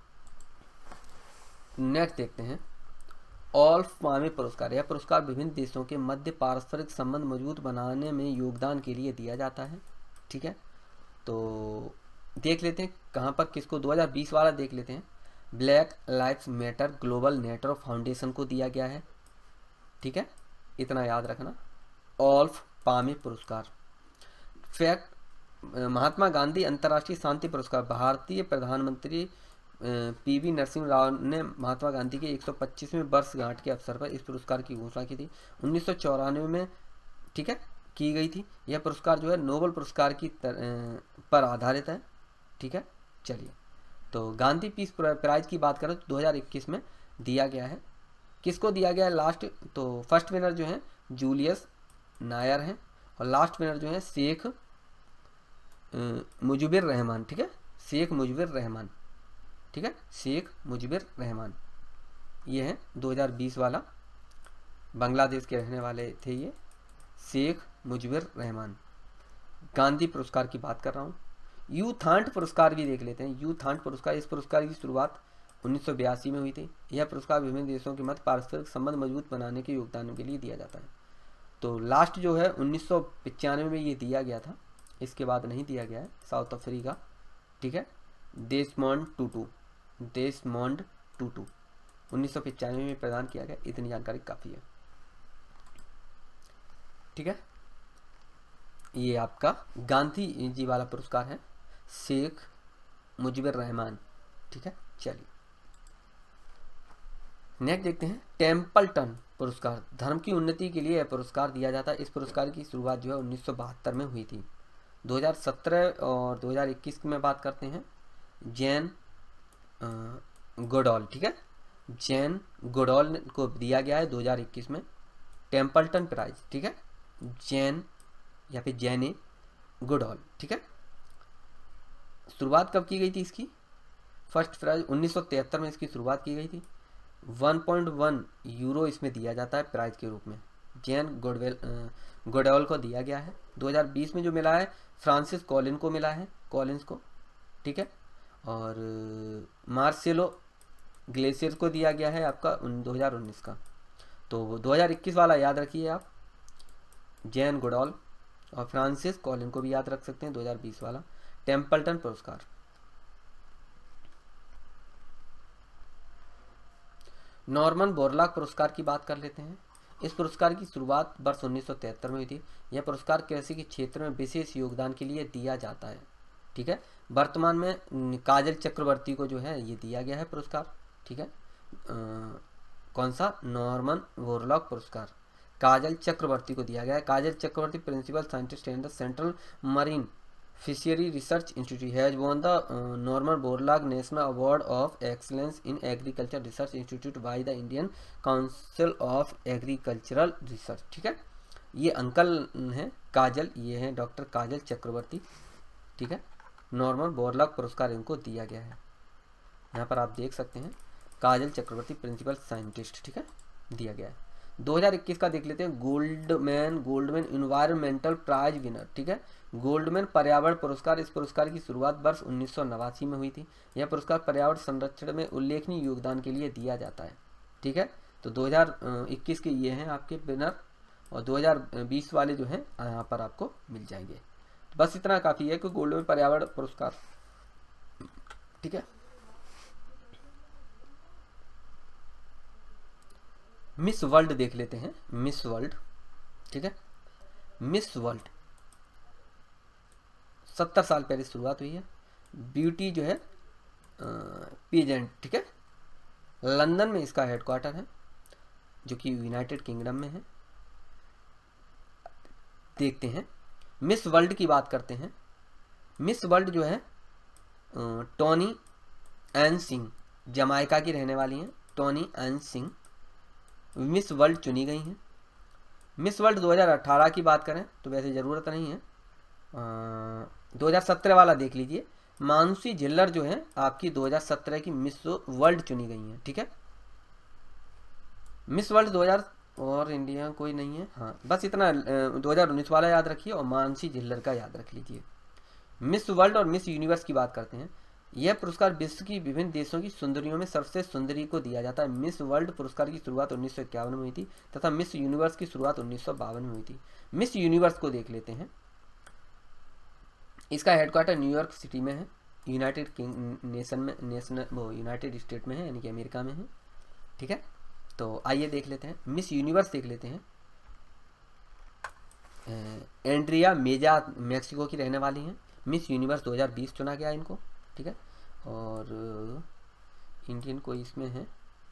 नेक्स्ट देखते हैं ओल्फ पामे पुरस्कार। यह पुरस्कार विभिन्न देशों के मध्य पारस्परिक संबंध मजबूत बनाने में योगदान के लिए दिया जाता है, ठीक है। तो देख लेते हैं कहाँ पर किसको, दो हज़ार बीस वाला देख लेते हैं। Black Lives Matter Global Network Foundation को दिया गया है, ठीक है, इतना याद रखना। ओल्फ पामे पुरस्कार। फैक्ट, महात्मा गांधी अंतर्राष्ट्रीय शांति पुरस्कार, भारतीय प्रधानमंत्री पीवी नरसिंह राव ने महात्मा गांधी के एक सौ पच्चीसवें वर्षगांठ के अवसर पर इस पुरस्कार की घोषणा की थी उन्नीस सौ चौरानवे में, ठीक है, की गई थी। यह पुरस्कार जो है नोबेल पुरस्कार की तर, पर आधारित है, ठीक है। चलिए तो गांधी पीस प्राइज की बात करें तो दो हज़ार इक्कीस में दिया गया है। किसको दिया गया है लास्ट, तो फर्स्ट विनर जो है जूलियस नायर हैं और लास्ट विनर जो है शेख मुजिबिर रहमान, ठीक है, शेख मुजिबिर रहमान, ठीक है, शेख मुजिबिर रहमान, ये है दो हज़ार बीस वाला, बांग्लादेश के रहने वाले थे ये, शेख मुजिबिर रहमान। गांधी पुरस्कार की बात कर रहा हूँ। यूथांट पुरस्कार भी देख लेते हैं। यूथांट पुरस्कार, इस पुरस्कार की शुरुआत उन्नीस सौ बयासी में हुई थी। यह पुरस्कार विभिन्न देशों के मध्य पारस्परिक संबंध मजबूत बनाने के योगदान के लिए दिया जाता है। तो लास्ट जो है उन्नीस सौ पचानवे में ये दिया गया था, इसके बाद नहीं दिया गया है। साउथ अफ्रीका, ठीक है, देशमोंड टूटू, देशमोंड टूटू उन्नीस सौ पचानवे में प्रदान किया गया। इतनी जानकारी काफ़ी है, ठीक है। ये आपका गांधी जी वाला पुरस्कार है, शेख मुजीबुर रहमान, ठीक है। चलिए नेक्स्ट देखते हैं टेम्पल्टन पुरस्कार, धर्म की उन्नति के लिए यह पुरस्कार दिया जाता है। इस पुरस्कार की शुरुआत जो है उन्नीस सौ बहत्तर में हुई थी। दो हज़ार सत्रह और दो हज़ार इक्कीस की मैं बात करते हैं, जैन गोडॉल, ठीक है, जैन गोडॉल को दिया गया है दो हज़ार इक्कीस में टेम्पल्टन प्राइज, ठीक है, जैन या फिर जैन गोडॉल, ठीक है। शुरुआत कब की गई थी इसकी? फर्स्ट प्राइज उन्नीस सौ तिहत्तर में इसकी शुरुआत की गई थी। वन पॉइंट वन यूरो इसमें दिया जाता है प्राइज के रूप में, जैन गोडवेल गोडॉल को दिया गया है। दो हज़ार बीस में जो मिला है फ्रांसिस कॉलिन को मिला है, कॉलिन्स को, ठीक है। और मार्सेलो ग्लेशियर को दिया गया है आपका दो हज़ार उन्नीस का। तो दो हज़ार इक्कीस वाला याद रखिए आप, जैन गोडॉल, और फ्रांसिस कॉलिन को भी याद रख सकते हैं दो हज़ार बीस वाला टेम्पल्टन पुरस्कार। नॉर्मन बोरलॉग पुरस्कार की बात कर लेते हैं। इस पुरस्कार की शुरुआत वर्ष उन्नीस सौ तिहत्तर में हुई थी। यह पुरस्कार कृषि के क्षेत्र में विशेष योगदान के लिए दिया जाता है, ठीक है। वर्तमान में काजल चक्रवर्ती को जो है ये दिया गया है पुरस्कार, ठीक है। आ, कौन सा? नॉर्मन बोरलॉग पुरस्कार काजल चक्रवर्ती को दिया गया है। Kajal Chakravarty principal scientist in the Central Marine Fishery Research Institute has won the Norman Borlaug National Award of Excellence in Agriculture Research Institute by the Indian Council of Agricultural Research, ठीक है। ये uncle हैं काजल, ये हैं डॉक्टर काजल चक्रवर्ती, ठीक है। Norman Borlaug पुरस्कार इनको दिया गया है। यहाँ पर आप देख सकते हैं काजल चक्रवर्ती प्रिंसिपल साइंटिस्ट, ठीक है, दिया गया है। दो हज़ार इक्कीस का देख लेते हैं Goldman Goldman environmental prize winner, ठीक है, गोल्डमैन पर्यावरण पुरस्कार। इस पुरस्कार की शुरुआत वर्ष उन्नीस सौ नवासी में हुई थी। यह पुरस्कार पर्यावरण संरक्षण में उल्लेखनीय योगदान के लिए दिया जाता है, ठीक है। तो दो हज़ार इक्कीस के ये हैं आपके विनर, और दो हज़ार बीस वाले जो हैं यहाँ पर आपको मिल जाएंगे। बस इतना काफ़ी है कि गोल्डमैन पर्यावरण पुरस्कार, ठीक है। मिस वर्ल्ड देख लेते हैं, मिस वर्ल्ड, ठीक है। मिस वर्ल्ड सत्तर साल पहले शुरुआत हुई है। ब्यूटी जो है पीजेंट, ठीक है, लंदन में इसका हेडक्वार्टर है, जो कि यूनाइटेड किंगडम में है। देखते हैं मिस वर्ल्ड की बात करते हैं। मिस वर्ल्ड जो है टोनी एन सिंह, जमाइका की रहने वाली हैं, Toni Ann Singh Miss World चुनी गई हैं। मिस वर्ल्ड दो हज़ार अठारह की बात करें तो वैसे ज़रूरत नहीं है, दो हज़ार सत्रह वाला देख लीजिए। मानसी जिल्लर जो है आपकी दो हज़ार सत्रह की मिस वर्ल्ड चुनी गई हैं, ठीक है। मिस वर्ल्ड दो हज़ार और इंडिया कोई नहीं है, हाँ बस इतना दो हज़ार उन्नीस वाला याद रखिए और मानसी जिल्लर का याद रख लीजिए। मिस वर्ल्ड और मिस यूनिवर्स की बात करते हैं। यह पुरस्कार विश्व की विभिन्न देशों की सुंदरियों में सर्वश्रेष्ठ सुंदरी को दिया जाता है। मिस वर्ल्ड पुरस्कार की शुरुआत उन्नीस सौ इक्यावन में हुई थी तथा मिस यूनिवर्स की शुरुआत उन्नीस सौ बावन में हुई थी। मिस यूनिवर्स को देख लेते हैं। इसका हेडक्वार्टर न्यूयॉर्क सिटी में है, यूनाइटेड किंग नेशन में नेशनल वो यूनाइटेड स्टेट में है, यानी कि अमेरिका में है, ठीक है। तो आइए देख लेते हैं मिस यूनिवर्स देख लेते हैं। एंड्रिया मेजा मैक्सिको की रहने वाली हैं। मिस यूनिवर्स दो हज़ार बीस चुना गया इनको, ठीक है। और इंडियन कोई इसमें है,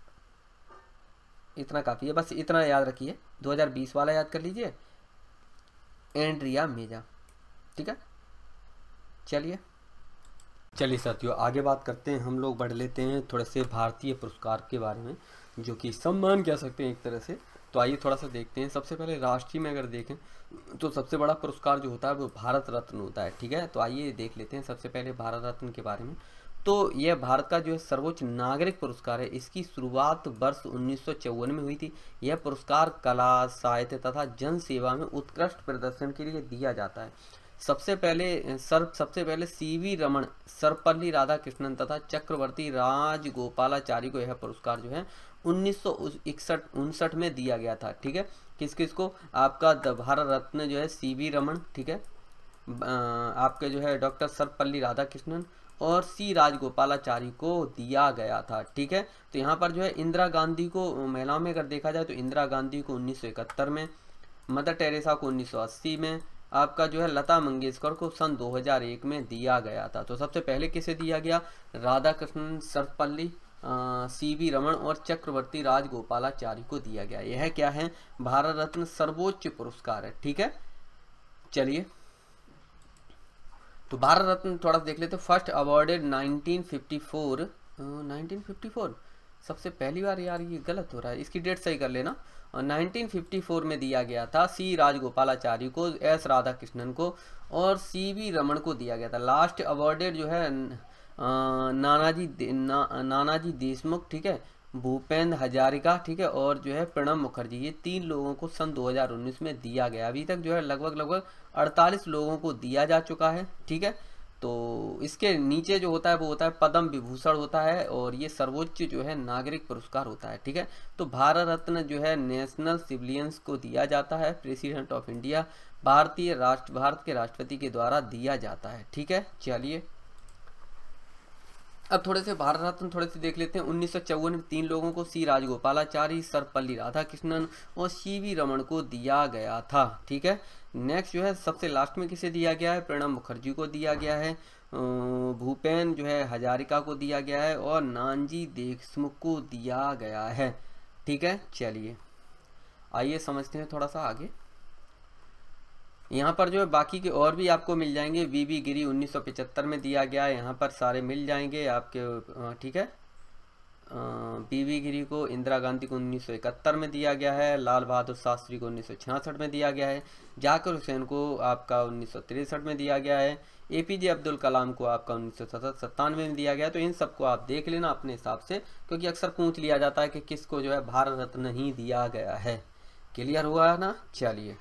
इतना काफ़ी है, बस इतना याद रखिए। दो हज़ार बीस वाला याद कर लीजिए, एंड्रिया मेजा, ठीक है। चलिए चलिए साथियों आगे बात करते हैं, हम लोग बढ़ लेते हैं थोड़े से भारतीय पुरस्कार के बारे में, जो कि सम्मान कह सकते हैं एक तरह से। तो आइए थोड़ा सा देखते हैं। सबसे पहले राष्ट्रीय में अगर देखें तो सबसे बड़ा पुरस्कार जो होता है वो भारत रत्न होता है, ठीक है। तो आइए देख लेते हैं सबसे पहले भारत रत्न के बारे में। तो यह भारत का जो है सर्वोच्च नागरिक पुरस्कार है। इसकी शुरुआत वर्ष उन्नीस सौ चौवन में हुई थी। यह पुरस्कार कला, साहित्य तथा जन सेवा में उत्कृष्ट प्रदर्शन के लिए दिया जाता है। सबसे पहले सर सबसे पहले सी वी रमन, सर्वपल्ली राधाकृष्णन तथा चक्रवर्ती राजगोपालाचारी को यह पुरस्कार जो है उन्नीस सौ इकसठ उनसठ में दिया गया था, ठीक है। किस किस को? आपका भारत रत्न जो है सी वी रमन, ठीक है, आपके जो है डॉक्टर सर्वपल्ली राधाकृष्णन और सी राजगोपालाचारी को दिया गया था, ठीक है। तो यहाँ पर जो है इंदिरा गांधी को, महिलाओं में अगर देखा जाए तो इंदिरा गांधी को उन्नीस सौ इकहत्तर में, मदर टेरेसा को उन्नीस सौ अस्सी में, आपका जो है लता मंगेशकर को सन दो हज़ार एक में दिया गया था। तो सबसे पहले किसे दिया गया? Radhakrishnan, Sarvepalli, C V Raman और चक्रवर्ती राजगोपालाचारी को दिया गया। यह क्या है? भारत रत्न सर्वोच्च पुरस्कार है। ठीक है, चलिए तो भारत रत्न थोड़ा देख लेते हैं। First awarded nineteen fifty four, nineteen fifty four सबसे पहली बार, यार ये गलत हो रहा है, इसकी डेट सही कर लेना। नाइनटीन फिफ्टी फोर में दिया गया था सी राजगोपालाचारी को, एस राधा कृष्णन को और सी वी रमन को दिया गया था। लास्ट अवार्डेड जो है नानाजी ना, नानाजी देशमुख, ठीक है, भूपेंद्र हजारिका, ठीक है, और जो है प्रणब मुखर्जी, ये तीन लोगों को सन दो हज़ार उन्नीस में दिया गया। अभी तक जो है लगभग लगभग अड़तालीस लोगों को दिया जा चुका है। ठीक है, तो इसके नीचे जो होता है वो होता है पद्म विभूषण होता है, और ये सर्वोच्च जो है नागरिक पुरस्कार होता है। ठीक है, तो भारत रत्न जो है नेशनल सिविलियंस को दिया जाता है, प्रेसिडेंट ऑफ इंडिया, भारतीय राष्ट्र भारत के राष्ट्रपति के द्वारा दिया जाता है। ठीक है, चलिए अब थोड़े से भारत रत्न थोड़े से देख लेते हैं। उन्नीस सौ चौवन में तीन लोगों को सी राजगोपालाचारी, सर्वपल्ली राधाकृष्णन और सी वी रमन को दिया गया था। ठीक है, नेक्स्ट जो है सबसे लास्ट में किसे दिया गया है? प्रणब मुखर्जी को दिया गया है, भूपेन जो है हजारिका को दिया गया है और नानाजी देशमुख को दिया गया है। ठीक है, चलिए आइए समझते हैं थोड़ा सा आगे। यहाँ पर जो है बाकी के और भी आपको मिल जाएंगे। वी वी गिरी उन्नीस सौ पचहत्तर में दिया गया है, यहाँ पर सारे मिल जाएंगे आपके। ठीक है, वी वी गिरी को, इंदिरा गांधी को उन्नीस सौ इकहत्तर में दिया गया है, लाल बहादुर शास्त्री को उन्नीस सौ छियासठ में दिया गया है, जाकिर हुसैन को आपका उन्नीस सौ तिरसठ में दिया गया है, ए पी जे अब्दुल कलाम को आपका उन्नीस सौ सत्तानवे में दिया गया। तो इन सबको आप देख लेना अपने हिसाब से, क्योंकि अक्सर पूछ लिया जाता है कि किसको जो है भारत रत्न नहीं दिया गया है। क्लियर हुआ है ना? चलिए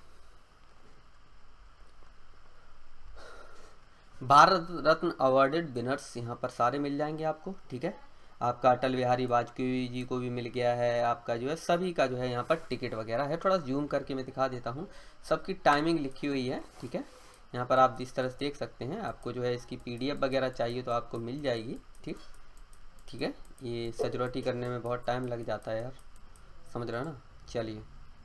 भारत रत्न अवार्डेड विनर्स यहाँ पर सारे मिल जाएंगे आपको। ठीक है, आपका अटल बिहारी वाजपेयी जी को भी मिल गया है, आपका जो है सभी का जो है यहाँ पर टिकट वगैरह है। थोड़ा जूम करके मैं दिखा देता हूँ, सबकी टाइमिंग लिखी हुई है। ठीक है, यहाँ पर आप जिस तरह से देख सकते हैं, आपको जो है इसकी पीडीएफ वगैरह चाहिए तो आपको मिल जाएगी। ठीक ठीक है, ये सजरोटी करने में बहुत टाइम लग जाता है यार, समझ रहे हो ना? चलिए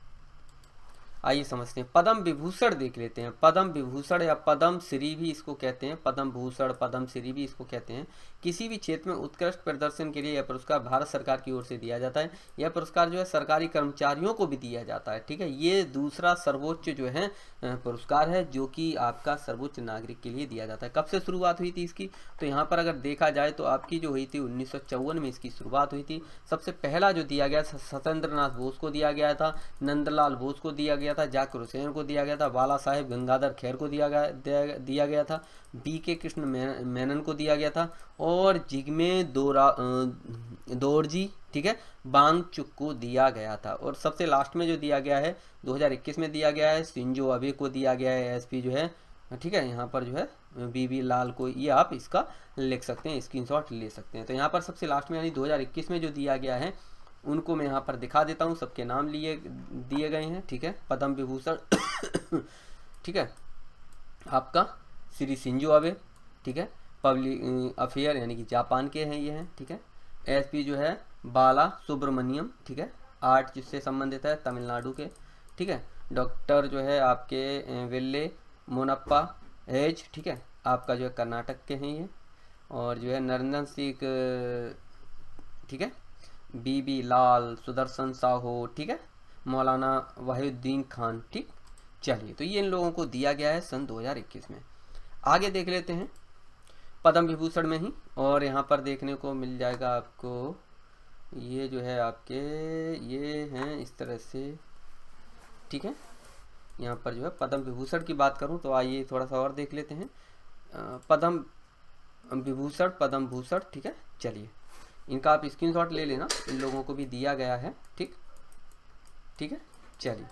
आइए समझते हैं। पद्म विभूषण देख लेते हैं। पद्म विभूषण या पद्म श्री भी इसको कहते हैं, पद्म भूषण, पद्म श्री भी इसको कहते हैं। किसी भी क्षेत्र में उत्कृष्ट प्रदर्शन के लिए यह पुरस्कार भारत सरकार की ओर से दिया जाता है। यह पुरस्कार जो है सरकारी कर्मचारियों को भी दिया जाता है। ठीक है, ये दूसरा सर्वोच्च जो है पुरस्कार है, जो कि आपका सर्वोच्च नागरिक के लिए दिया जाता है। कब से शुरुआत हुई थी इसकी? तो यहाँ पर अगर देखा जाए तो आपकी जो हुई थी उन्नीस सौ चौवन में इसकी शुरुआत हुई थी। सबसे पहला जो दिया गया सत्येंद्र नाथ बोस को दिया गया था, नंदलाल बोस को दिया गया था, जाकिर हुसैन को दिया गया था, बाला साहेब गंगाधर खैर को दिया गया दिया गया था, बी के कृष्ण मेनन को दिया गया था और जिग्मे दोरा दोरजी, ठीक है, वांगचुक को दिया गया था। और सबसे लास्ट में जो दिया गया है दो हज़ार इक्कीस में दिया गया है शिंजो अबे को दिया गया है, एसपी जो है। ठीक है, यहाँ पर जो है बीबी लाल को, ये आप इसका लिख सकते हैं, स्क्रीनशॉट ले सकते हैं। तो यहाँ पर सबसे लास्ट में यानी दो हज़ार इक्कीस में जो दिया गया है उनको मैं यहाँ पर दिखा देता हूँ, सबके नाम लिए दिए गए हैं। ठीक है, पद्म विभूषण ठीक है आपका श्री शिंजो अबे, ठीक है, पब्लिक अफेयर यानी कि जापान के हैं ये हैं। ठीक है, एसपी जो है बाला सुब्रमण्यम, ठीक है, आर्ट जिससे संबंधित है तमिलनाडु के। ठीक है, डॉक्टर जो है आपके विल्ले मोनप्पा एज, ठीक है, आपका जो है कर्नाटक के हैं ये। और जो है नरेंद्र सिंह, ठीक है, बीबी लाल, सुदर्शन साहू, ठीक है, मौलाना वहीउद्दीन खान। ठीक, चलिए तो ये इन लोगों को दिया गया है सन दो हज़ार इक्कीस में। आगे देख लेते हैं पद्म विभूषण में ही, और यहाँ पर देखने को मिल जाएगा आपको, ये जो है आपके ये हैं इस तरह से। ठीक है, यहाँ पर जो है पद्म विभूषण की बात करूँ तो आइए थोड़ा सा और देख लेते हैं। पद्म विभूषण, पद्म भूषण, ठीक है, चलिए इनका आप स्क्रीनशॉट ले लेना, इन लोगों को भी दिया गया है। ठीक ठीक है, चलिए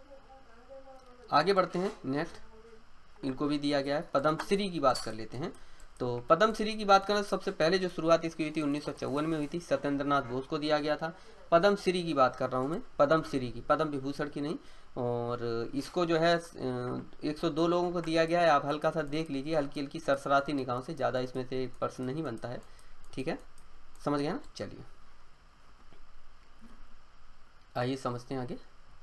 आगे बढ़ते हैं। नेक्स्ट इनको भी दिया गया है। पद्मश्री की बात कर लेते हैं। तो पद्मश्री की बात करें तो सबसे पहले जो शुरुआत इसकी हुई थी उन्नीस सौ चौवन में हुई थी, सत्येंद्र नाथ बोस को दिया गया था। पद्मश्री की बात कर रहा हूँ मैं, पद्मश्री की, पद्म विभूषण की नहीं। और इसको जो है एक सौ दो लोगों को दिया गया है। आप हल्का सा देख लीजिए, हल्की हल्की सरसराती निगाहों से, ज़्यादा इसमें से एक पर्सन नहीं बनता है। ठीक है, समझ गया ना? चलिए आइए समझते हैं आगे।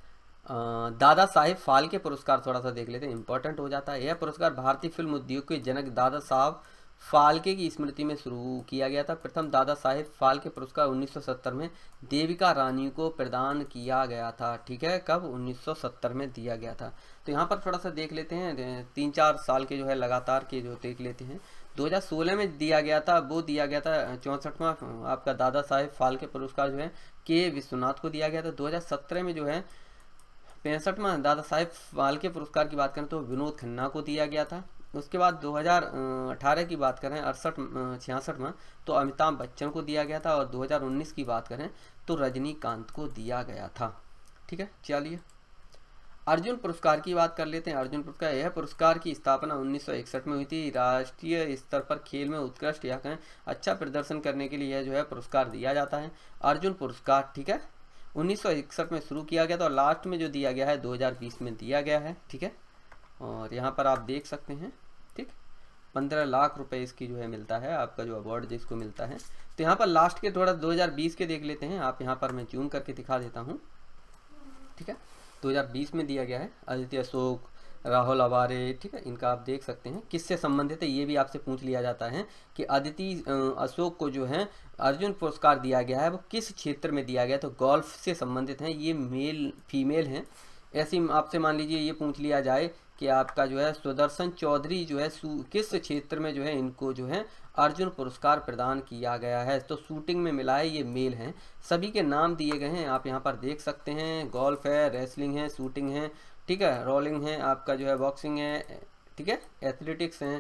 दादा साहेब फाल्के पुरस्कार थोड़ा सा देख लेते हैं, इंपॉर्टेंट हो जाता है। यह पुरस्कार भारतीय फिल्म उद्योग के जनक दादा साहब फाल्के की स्मृति में शुरू किया गया था। प्रथम दादा साहेब फाल्के पुरस्कार उन्नीस सौ सत्तर में देविका रानी को प्रदान किया गया था। ठीक है, कब? उन्नीस सौ सत्तर में दिया गया था। तो यहाँ पर थोड़ा सा देख लेते हैं, तीन चार साल के जो है लगातार के जो देख लेते हैं। दो हज़ार सोलह में दिया गया था, वो दिया गया था चौंसठवां आपका दादा साहेब फाल्के पुरस्कार जो है के विश्वनाथ को दिया गया था। दो हज़ार सत्रह में जो है पैंसठवां दादा साहेब फाल्के पुरस्कार की बात करें तो विनोद खन्ना को दिया गया था। उसके बाद दो हज़ार अठारह की बात करें अड़सठ छियासठवां तो अमिताभ बच्चन को दिया गया था, और दो हज़ार उन्नीस की बात करें तो रजनीकांत को दिया गया था। ठीक है, चलिए अर्जुन पुरस्कार की बात कर लेते हैं। अर्जुन पुरस्कार, यह पुरस्कार की स्थापना उन्नीस सौ इकसठ में हुई थी। राष्ट्रीय स्तर पर खेल में उत्कृष्ट या कहें अच्छा प्रदर्शन करने के लिए यह जो है पुरस्कार दिया जाता है, अर्जुन पुरस्कार। ठीक है, उन्नीस सौ इकसठ में शुरू किया गया था और लास्ट में जो दिया गया है दो हज़ार बीस में दिया गया है। ठीक है, और यहाँ पर आप देख सकते हैं, ठीक, पंद्रह लाख रुपए इसकी जो है मिलता है, आपका जो अवार्ड जिसको मिलता है। तो यहाँ पर लास्ट के थोड़ा दो हज़ार बीस के देख लेते हैं, आप यहाँ पर मैं जूम करके दिखा देता हूँ। ठीक है, दो हज़ार बीस में दिया गया है अदिति अशोक, राहुल अवारे। ठीक है, इनका आप देख सकते हैं किससे संबंधित है, ये भी आपसे पूछ लिया जाता है कि अदिति अशोक को जो है अर्जुन पुरस्कार दिया गया है वो किस क्षेत्र में दिया गया, तो गोल्फ से संबंधित हैं, ये मेल फीमेल हैं। ऐसे आपसे मान लीजिए ये पूछ लिया जाए कि आपका जो है सुदर्शन चौधरी जो है किस क्षेत्र में जो है इनको जो है अर्जुन पुरस्कार प्रदान किया गया है, तो शूटिंग में मिला है, ये मेल हैं। सभी के नाम दिए गए हैं, आप यहाँ पर देख सकते हैं, गोल्फ है, रेसलिंग है, शूटिंग है, ठीक है, रोलिंग है, आपका जो है बॉक्सिंग है, ठीक है, एथलेटिक्स हैं,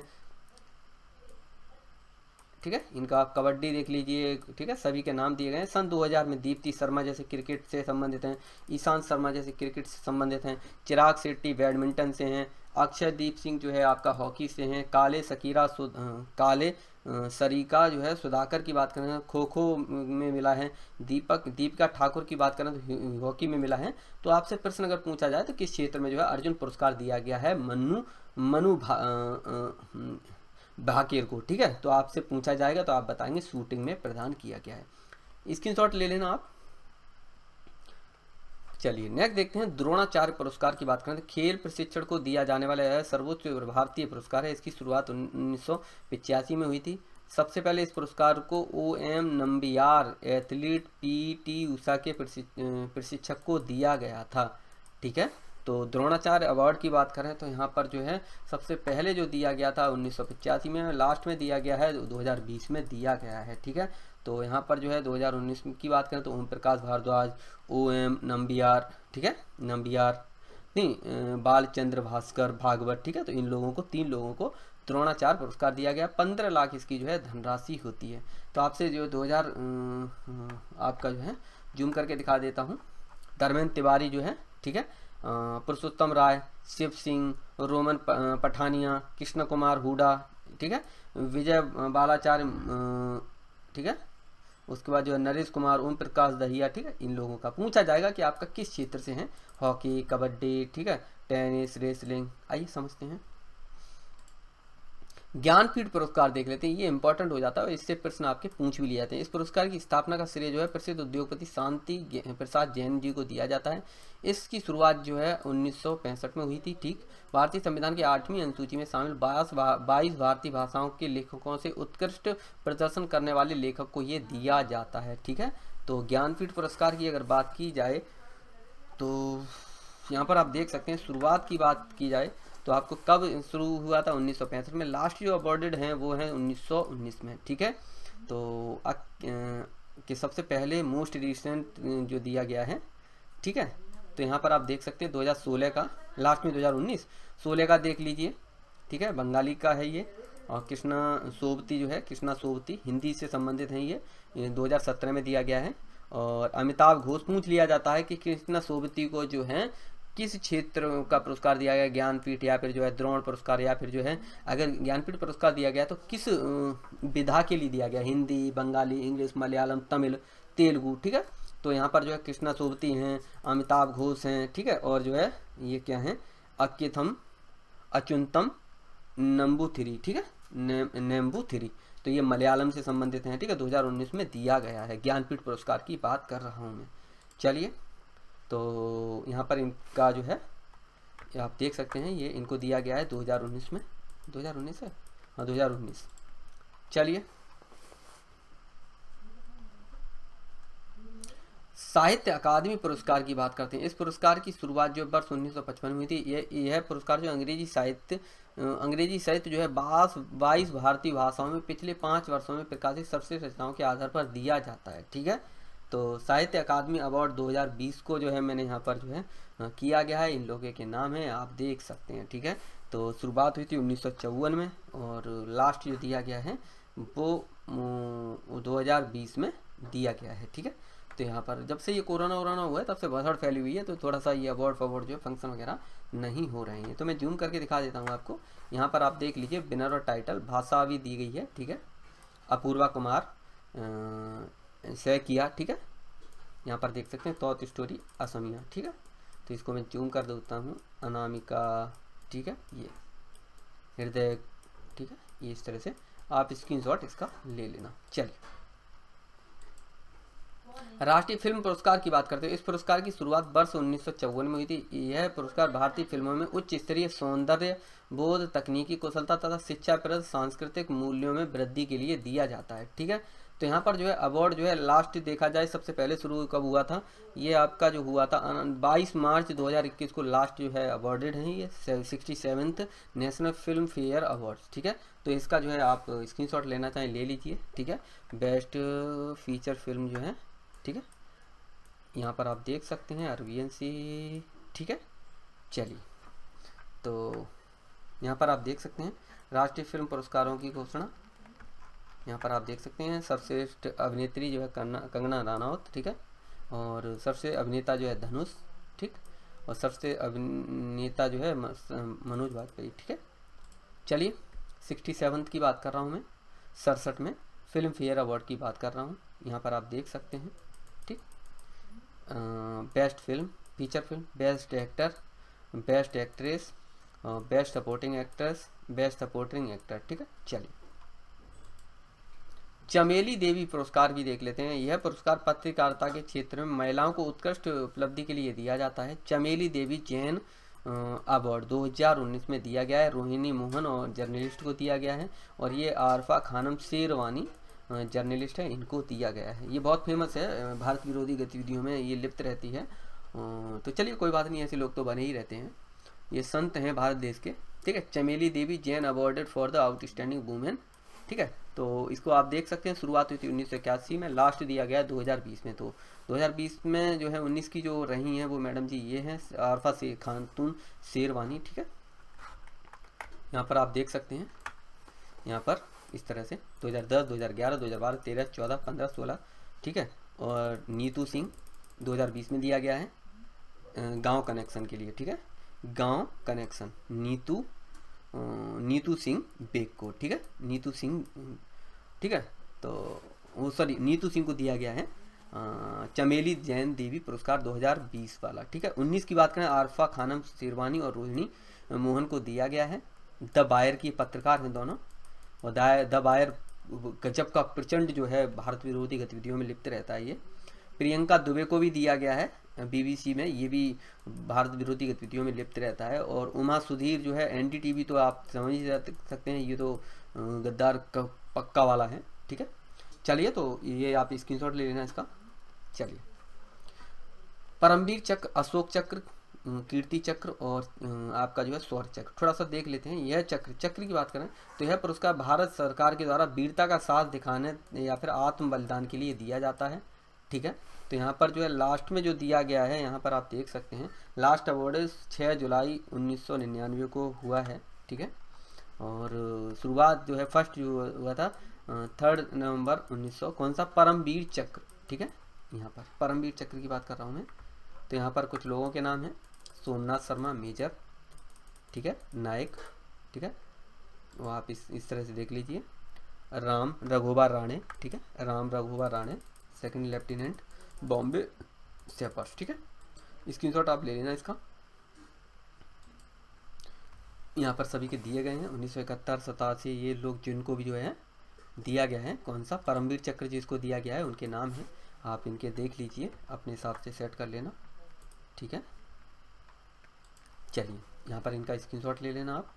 ठीक है, इनका आप कबड्डी देख लीजिए। ठीक है, सभी के नाम दिए गए हैं। सन दो हज़ार में दीप्ति शर्मा जैसे क्रिकेट से संबंधित हैं, ईशांत शर्मा जैसे क्रिकेट से संबंधित हैं, चिराग शेट्टी बैडमिंटन से हैं, अक्षयदीप सिंह जो है आपका हॉकी से हैं, काले सकीरा काले सरिका जो है सुधाकर की बात करें खो खो में मिला है, दीपक दीपिका ठाकुर की बात करें तो हॉकी में मिला है। तो आपसे प्रश्न अगर पूछा जाए तो किस क्षेत्र में जो है अर्जुन पुरस्कार दिया गया है, मनु मनु भा, आ, भाकेर को। ठीक है, तो आपसे पूछा जाएगा तो आप बताएंगे शूटिंग में प्रदान किया गया है। स्क्रीनशॉट ले लेना आप। चलिए नेक्स्ट देखते हैं, द्रोणाचार्य पुरस्कार की बात करें तो खेल प्रशिक्षण को दिया जाने वाला यह सर्वोच्च भारतीय पुरस्कार है। इसकी शुरुआत उन्नीस सौ पिचासी में हुई थी। सबसे पहले इस पुरस्कार को O M Nambiar athlete P T Usha के प्रशिक्षक को दिया गया था। ठीक है, तो द्रोणाचार्य अवार्ड की बात करें तो यहाँ पर जो है सबसे पहले जो दिया गया था उन्नीस सौ पचासी में, लास्ट में दिया गया है दो हज़ार बीस में दिया गया है। ठीक है, तो यहाँ पर जो है दो हज़ार उन्नीस की बात करें तो ओम प्रकाश भारद्वाज, ओ एम नंबियार, ठीक है, नंबियार नहीं बालचंद्र भास्कर भागवत। ठीक है, तो इन लोगों को तीन लोगों को द्रोणाचार्य पुरस्कार दिया गया। पंद्रह लाख इसकी जो है धनराशि होती है। तो आपसे जो दो हज़ार आपका जो है जूम करके दिखा देता हूँ। धर्मेंद्र तिवारी जो है, ठीक है, पुरुषोत्तम राय, शिव सिंह, रोमन पठानिया, कृष्ण कुमार हुडा, ठीक है, विजय बालाचार्य, ठीक है, उसके बाद जो है नरेश कुमार, ओम प्रकाश दहिया। ठीक है, इन लोगों का पूछा जाएगा कि आपका किस क्षेत्र से है, हॉकी, कबड्डी, ठीक है, टेनिस, रेसलिंग। आइए समझते हैं। ज्ञानपीठ पुरस्कार देख लेते हैं, ये इंपॉर्टेंट हो जाता है, इससे प्रश्न आपके पूछ भी लिए जाते हैं। इस पुरस्कार की स्थापना का श्रेय जो है प्रसिद्ध उद्योगपति शांति प्रसाद जैन जी को दिया जाता है। इसकी शुरुआत जो है उन्नीस सौ पैंसठ में हुई थी। ठीक, भारतीय संविधान की आठवीं अनुसूची में शामिल बाईस बाईस भारतीय भाषाओं के लेखकों से उत्कृष्ट प्रदर्शन करने वाले लेखक को ये दिया जाता है। ठीक है, तो ज्ञानपीठ पुरस्कार की अगर बात की जाए तो यहाँ पर आप देख सकते हैं, शुरुआत की बात की जाए तो आपको कब शुरू हुआ था, उन्नीस सौ पैंसठ में। लास्ट जो अवार्डेड हैं वो हैं उन्नीस सौ उन्नीस में। ठीक है, तो कि सबसे पहले मोस्ट रिसेंट जो दिया गया है। ठीक है, तो यहाँ पर आप देख सकते हैं दो हज़ार सोलह का, लास्ट में दो हज़ार उन्नीस, सोलह का देख लीजिए। ठीक है, बंगाली का है ये, और कृष्णा सोबती जो है, कृष्णा सोबती हिंदी से संबंधित हैं ये, ये दो हज़ार सत्रह में दिया गया है। और अमिताभ घोष पूछ लिया जाता है कि कृष्णा सोबती को जो है किस क्षेत्र का पुरस्कार दिया गया, ज्ञानपीठ या फिर जो है द्रोण पुरस्कार, या फिर जो है अगर ज्ञानपीठ पुरस्कार दिया गया तो किस विधा के लिए दिया गया, हिंदी, बंगाली, इंग्लिश, मलयालम, तमिल, तेलुगु। ठीक है, तो यहाँ पर जो है कृष्णा सोबती हैं, अमिताभ घोष हैं। ठीक है, और जो है ये क्या है, अक्यथम अचुंतम नंबूथिरी। ठीक है, ने, नेम्बूथिरी, तो ये मलयालम से संबंधित हैं। ठीक है, दो हज़ार उन्नीस में दिया गया है, ज्ञानपीठ पुरस्कार की बात कर रहा हूँ मैं। चलिए, तो यहाँ पर इनका जो है आप देख सकते हैं, ये इनको दिया गया है दो हज़ार उन्नीस में, दो हज़ार उन्नीस है, हाँ दो हज़ार उन्नीस। चलिए साहित्य अकादमी पुरस्कार की बात करते हैं। इस पुरस्कार की शुरुआत जो वर्ष उन्नीस सौ पचपन में हुई थी। यह यह पुरस्कार जो अंग्रेजी साहित्य अंग्रेजी साहित्य जो है बाईस बाईस भारतीय भाषाओं में पिछले पाँच वर्षों में प्रकाशित सर्वश्रेष्ठ रचनाओं के आधार पर दिया जाता है। ठीक है, तो साहित्य अकादमी अवार्ड दो हज़ार बीस को जो है मैंने यहाँ पर जो है किया गया है, इन लोगों के नाम है, आप देख सकते हैं। ठीक है, तो शुरुआत हुई थी उन्नीस सौ चौवन में और लास्ट जो दिया गया है वो दो हज़ार बीस में दिया गया है। ठीक है, तो यहाँ पर जब से ये कोरोना वोरोना हुआ है तब से भसड़ फैली हुई है, तो थोड़ा सा ये अवार्ड फवार्ड जो फंक्शन वगैरह नहीं हो रहे हैं। तो मैं जूम करके दिखा देता हूँ आपको। यहाँ पर आप देख लीजिए विनर और टाइटल, भाषा भी दी गई है। ठीक है, अपूर्वा कुमार से किया। ठीक है, यहाँ पर देख सकते हैं तौत स्टोरी असमिया। ठीक है, तो इसको मैं जूम कर देता हूँ, अनामिका। ठीक है, ये हृदय। ठीक है, ये इस तरह से आप स्क्रीनशॉट इसका ले लेना। चलिए राष्ट्रीय फिल्म पुरस्कार की बात करते हैं। इस पुरस्कार की शुरुआत वर्ष उन्नीस सौ चौवन में हुई थी। यह पुरस्कार भारतीय फिल्मों में उच्च स्तरीय सौंदर्य बोध, तकनीकी कुशलता तथा शिक्षाप्रद सांस्कृतिक मूल्यों में वृद्धि के लिए दिया जाता है। ठीक है, तो यहाँ पर जो है अवार्ड जो है लास्ट देखा जाए सबसे पहले शुरू कब हुआ था, ये आपका जो हुआ था बाईस मार्च दो हज़ार इक्कीस को लास्ट जो है अवार्डेड है ये sixty seventh national Filmfare awards. ठीक है, तो इसका जो है आप स्क्रीनशॉट लेना चाहें ले लीजिए। ठीक है, बेस्ट फीचर फिल्म जो है। ठीक है, यहाँ पर आप देख सकते हैं आरवीएनसी। ठीक है, चलिए तो यहाँ पर आप देख सकते हैं राष्ट्रीय फिल्म पुरस्कारों की घोषणा। यहाँ पर आप देख सकते हैं सर्वश्रेष्ठ अभिनेत्री जो है कंगना रनौत। ठीक है, और सबसे अभिनेता जो है धनुष। ठीक, और सबसे अभिनेता जो है मनोज वाजपेयी। ठीक है, चलिए सिक्सटी सेवन्थ की बात कर रहा हूँ मैं, सड़सठ में फिल्म फेयर अवार्ड की बात कर रहा हूँ। यहाँ पर आप देख सकते हैं। ठीक, best film, feature film, best actor, best actress, best supporting actress, best supporting actor. ठीक है, चलिए चमेली देवी पुरस्कार भी देख लेते हैं। यह पुरस्कार पत्रकारिता के क्षेत्र में महिलाओं को उत्कृष्ट उपलब्धि के लिए दिया जाता है। चमेली देवी जैन अवार्ड दो हज़ार उन्नीस में दिया गया है। रोहिणी मोहन और जर्नलिस्ट को दिया गया है, और ये आरफा खानम शेरवानी जर्नलिस्ट है, इनको दिया गया है। ये बहुत फेमस है, भारत विरोधी गतिविधियों में ये लिप्त रहती है। तो चलिए कोई बात नहीं, ऐसे लोग तो बने ही रहते हैं, ये संत हैं भारत देश के। ठीक है, Chameli Devi Jain awarded for the outstanding women. ठीक है, तो इसको आप देख सकते हैं शुरुआत हुई थी उन्नीस सौ इक्यासी में, लास्ट दिया गया दो हज़ार बीस में। तो दो हज़ार बीस में जो है उन्नीस की जो रही हैं वो मैडम जी ये हैं आरफा से खातून शेरवानी। ठीक है, यहाँ पर आप देख सकते हैं, यहाँ पर इस तरह से दो हज़ार दस, दो हज़ार ग्यारह, दो हज़ार बारह, तेरह, चौदह, पंद्रह, सोलह। ठीक है, और नीतू सिंह दो हज़ार बीस में दिया गया है गांव कनेक्शन के लिए। ठीक है, गांव कनेक्शन नीतू नीतू सिंह बेग को। ठीक है, नीतू सिंह। ठीक है, तो वो सॉरी नीतू सिंह को दिया गया है चमेली जैन देवी पुरस्कार दो हज़ार बीस वाला। ठीक है, उन्नीस की बात करें आरफा खानम शेरवानी और रोहिणी मोहन को दिया गया है। द बायर की पत्रकार हैं दोनों, और द बायर गजब का प्रचंड जो है भारत विरोधी गतिविधियों में लिप्त रहता है ये। प्रियंका दुबे को भी दिया गया है बीबीसी में, ये भी भारत विरोधी गतिविधियों में लिप्त रहता है। और उमा सुधीर जो है एनडीटीवी, तो आप समझ ही सकते हैं ये तो गद्दार का पक्का वाला है। ठीक है, चलिए तो ये आप स्क्रीनशॉट ले लेना इसका। चलिए परमवीर चक्र, अशोक चक्र, कीर्ति चक्र और आपका जो है शौर्य चक्र थोड़ा सा देख लेते हैं। यह चक्र चक्र की बात करें तो यह पुरस्कार भारत सरकार के द्वारा वीरता का साथ दिखाने या फिर आत्म बलिदान के लिए दिया जाता है। ठीक है, तो यहाँ पर जो है लास्ट में जो दिया गया है, यहाँ पर आप देख सकते हैं लास्ट अवार्ड छः जुलाई उन्नीस सौ निन्यानवे को हुआ है। ठीक है, और शुरुआत जो है फर्स्ट जो हुआ था थर्ड नवंबर उन्नीस सौ कौन सा परमवीर चक्र। ठीक है, यहाँ पर परमवीर चक्र की बात कर रहा हूँ मैं। तो यहाँ पर कुछ लोगों के नाम हैं, सोमनाथ शर्मा मेजर। ठीक है, नायक। ठीक है, वो आप इस इस तरह से देख लीजिए। राम रघुबर राणे। ठीक है, Ram Raghubar Rane second lieutenant Bombay sappers. ठीक है, स्क्रीनशॉट आप ले लेना इसका। यहाँ पर सभी के दिए गए हैं उन्नीस सौ इकहत्तर सतासी, ये लोग जिनको भी जो है दिया गया है कौन सा परमवीर चक्र जिसको दिया गया है उनके नाम हैं, आप इनके देख लीजिए, अपने हिसाब से सेट कर लेना। ठीक है। चलिए यहाँ पर इनका स्क्रीनशॉट ले लेना आप।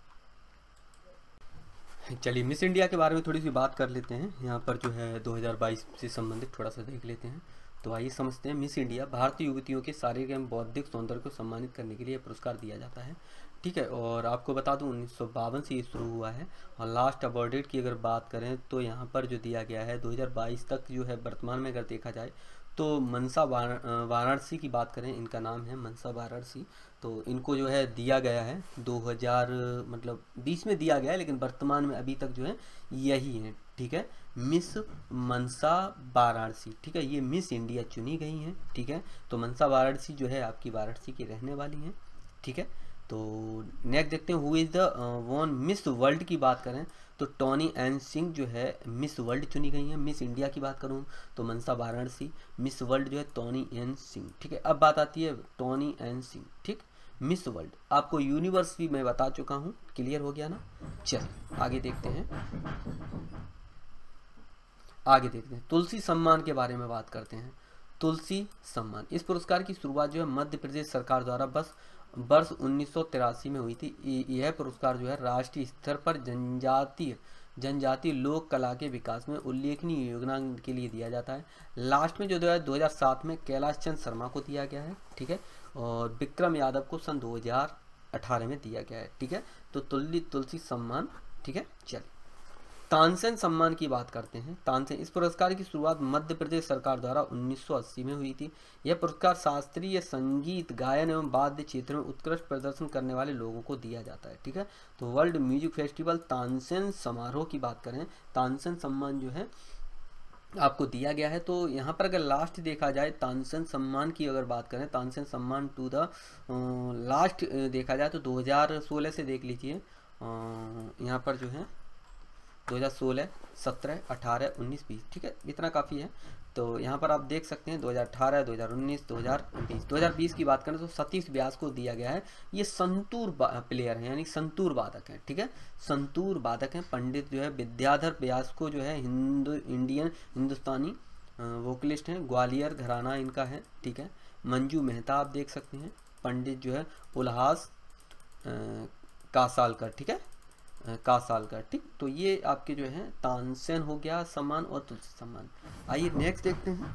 चलिए मिस इंडिया के बारे में थोड़ी सी बात कर लेते हैं। यहाँ पर जो है दो हज़ार बाईस से संबंधित थोड़ा सा देख लेते हैं। तो आइए समझते हैं। मिस इंडिया भारतीय युवतियों के शारीरिक एवं बौद्धिक सौंदर्य को सम्मानित करने के लिए पुरस्कार दिया जाता है, ठीक है। और आपको बता दूं उन्नीस सौ बावन से ये शुरू हुआ है। और लास्ट अवॉर्डेड की अगर बात करें तो यहाँ पर जो दिया गया है दो हज़ार बाईस तक जो है, वर्तमान में अगर देखा जाए तो मनसा वाराणसी की बात करें, इनका नाम है मनसा वाराणसी। तो इनको जो है दिया गया है दो हज़ार मतलब बीस में दिया गया है, लेकिन वर्तमान में अभी तक जो है यही है, ठीक है। मिस मनसा वाराणसी, ठीक है। ये मिस इंडिया चुनी गई हैं, ठीक है। तो मनसा वाराणसी जो है आपकी वाराणसी की रहने वाली हैं, ठीक है। तो नेक्स्ट देखते हैं who is the one Miss World की बात करें तो टॉनी एन सिंह जो है मिस वर्ल्ड चुनी गई है। मिस इंडिया की बात करूं तो मनसा वाराणसी, मिस वर्ल्ड जो है टॉनी एन सिंह, ठीक है। अब बात आती है टॉनी एन सिंह, ठीक। मिस वर्ल्ड आपको यूनिवर्स भी मैं बता चुका हूं, क्लियर हो गया ना। चलिए आगे देखते हैं, आगे देखते हैं तुलसी सम्मान के बारे में बात करते हैं। तुलसी सम्मान, इस पुरस्कार की शुरुआत जो है मध्य प्रदेश सरकार द्वारा बस वर्ष उन्नीस सौ तिरासी में हुई थी। यह पुरस्कार जो है राष्ट्रीय स्तर पर जनजातीय जनजातीय लोक कला के विकास में उल्लेखनीय योगदान के लिए दिया जाता है। लास्ट में जो दो हज़ार सात में कैलाश चंद शर्मा को दिया गया है, ठीक है। और विक्रम यादव को सन दो हज़ार अठारह में दिया गया है, ठीक है। तो तुलसी तुलसी सम्मान, ठीक है। चलिए तानसेन सम्मान की बात करते हैं। तानसेन, इस पुरस्कार की शुरुआत मध्य प्रदेश सरकार द्वारा उन्नीस सौ अस्सी में हुई थी। यह पुरस्कार शास्त्रीय संगीत, गायन एवं वाद्य क्षेत्र में उत्कृष्ट प्रदर्शन करने वाले लोगों को दिया जाता है, ठीक है। तो वर्ल्ड म्यूजिक फेस्टिवल तानसेन समारोह की बात करें, तानसेन सम्मान जो है आपको दिया गया है। तो यहाँ पर अगर लास्ट देखा जाए तानसेन सम्मान की अगर बात करें, तानसेन सम्मान टू द लास्ट देखा जाए तो दो हज़ार सोलह से देख लीजिए। यहाँ पर जो है दो हज़ार सोलह, सत्रह, अठारह, उन्नीस, बीस, ठीक है, इतना काफ़ी है। तो यहाँ पर आप देख सकते हैं दो हज़ार अठारह, दो हज़ार उन्नीस, दो हज़ार बीस। दो हज़ार बीस की बात करें तो सतीश व्यास को दिया गया है। ये संतूर प्लेयर हैं, यानी संतूर वादक हैं, ठीक है। संतूर वादक हैं। पंडित जो है विद्याधर व्यास को जो है हिंदू इंडियन हिंदुस्तानी वोकलिस्ट हैं, ग्वालियर घराना इनका है, ठीक है। मंजू मेहता आप देख सकते हैं। पंडित जो है उल्हास कासालकर, ठीक है, कासालकर, ठीक। तो ये आपके जो है तानसेन हो गया सम्मान और तुलसी सम्मान। आइए नेक्स्ट देखते हैं।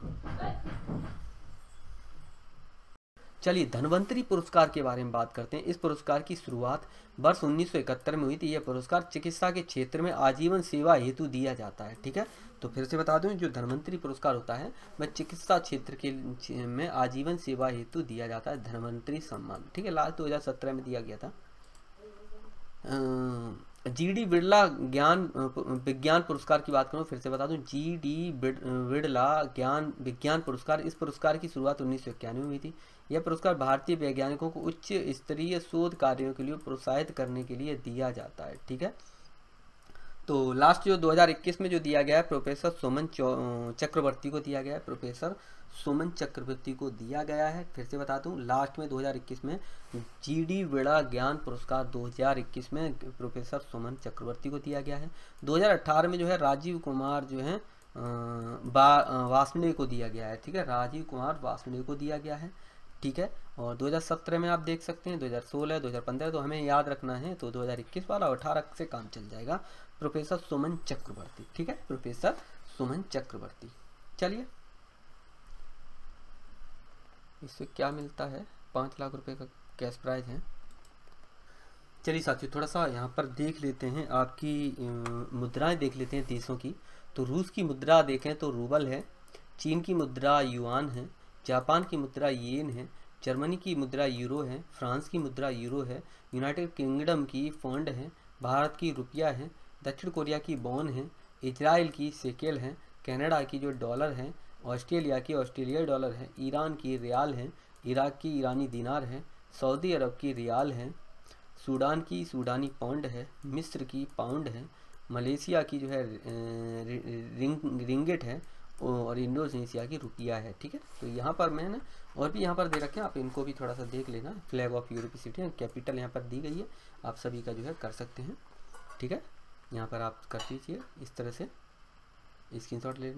चलिए धन्वंतरी पुरस्कार के बारे में बात करते हैं। इस पुरस्कार की शुरुआत वर्ष उन्नीस सौ इकहत्तर में हुई थी। यह पुरस्कार चिकित्सा के क्षेत्र में आजीवन सेवा हेतु दिया जाता है, ठीक है। तो फिर से बता दूं, जो धन्वंतरी पुरस्कार होता है वह चिकित्सा क्षेत्र के में आजीवन सेवा हेतु दिया जाता है, धन्वंतरी सम्मान, ठीक है। लास्ट दो हज़ार सत्रह में दिया गया था। जी डी बिरला ज्ञान विज्ञान पुरस्कार की बात करूँ, फिर से बता दूं, जी डी बिरला ज्ञान विज्ञान पुरस्कार, इस पुरस्कार की शुरुआत उन्नीस सौ इक्यानवे में हुई थी। यह पुरस्कार भारतीय वैज्ञानिकों को उच्च स्तरीय शोध कार्यों के लिए प्रोत्साहित करने के लिए दिया जाता है, ठीक है। तो लास्ट जो दो हज़ार इक्कीस में जो दिया गया है प्रोफेसर सुमन चक्रवर्ती को दिया गया है, प्रोफेसर सुमन चक्रवर्ती को दिया गया है। फिर से बता दूं, लास्ट में दो हज़ार इक्कीस में जी डी बिरला ज्ञान पुरस्कार दो हज़ार इक्कीस में प्रोफेसर सुमन चक्रवर्ती को दिया गया है। दो हज़ार अठारह में जो है राजीव कुमार जो है वासने को दिया गया है, ठीक है, राजीव कुमार वासने को दिया गया है, ठीक है। और दो हज़ार सत्रह में आप देख सकते हैं, दो हज़ार सोलह, दो हज़ार पंद्रह, तो हमें याद रखना है। तो दो हज़ार इक्कीस वाला और अठारह से काम चल जाएगा। प्रोफेसर सुमन चक्रवर्ती, ठीक है, प्रोफेसर सुमन चक्रवर्ती। चलिए इससे क्या मिलता है, पाँच लाख रुपए का कैश प्राइज है। चलिए साथियों थोड़ा सा यहाँ पर देख लेते हैं, आपकी मुद्राएं देख लेते हैं देशों की। तो रूस की मुद्रा देखें तो रूबल है, चीन की मुद्रा युआन है, जापान की मुद्रा येन है, जर्मनी की मुद्रा यूरो है, फ्रांस की मुद्रा यूरो है, यूनाइटेड किंगडम की पौंड है, भारत की रुपया है, दक्षिण कोरिया की वॉन है, इजराइल की शेकेल है, कनाडा की जो डॉलर है, ऑस्ट्रेलिया की ऑस्ट्रेलियाई डॉलर है, ईरान की रियाल है, इराक की ईरानी दिनार है, सऊदी अरब की रियाल है, सूडान की सूडानी पाउंड है, मिस्र की पाउंड है, मलेशिया की जो है रिंग रिंगिट है, और इंडोनेशिया की रुपया है, ठीक है। तो यहाँ पर मैंने और भी यहाँ पर दे रखे हैं, आप इनको भी थोड़ा सा देख लेना। फ्लैग ऑफ यूरोपीय सिटी कैपिटल यहाँ पर दी गई है, आप सभी का जो है कर सकते हैं, ठीक है। यहाँ पर आप कर लीजिए इस तरह से, स्क्रीनशॉट ले लेना।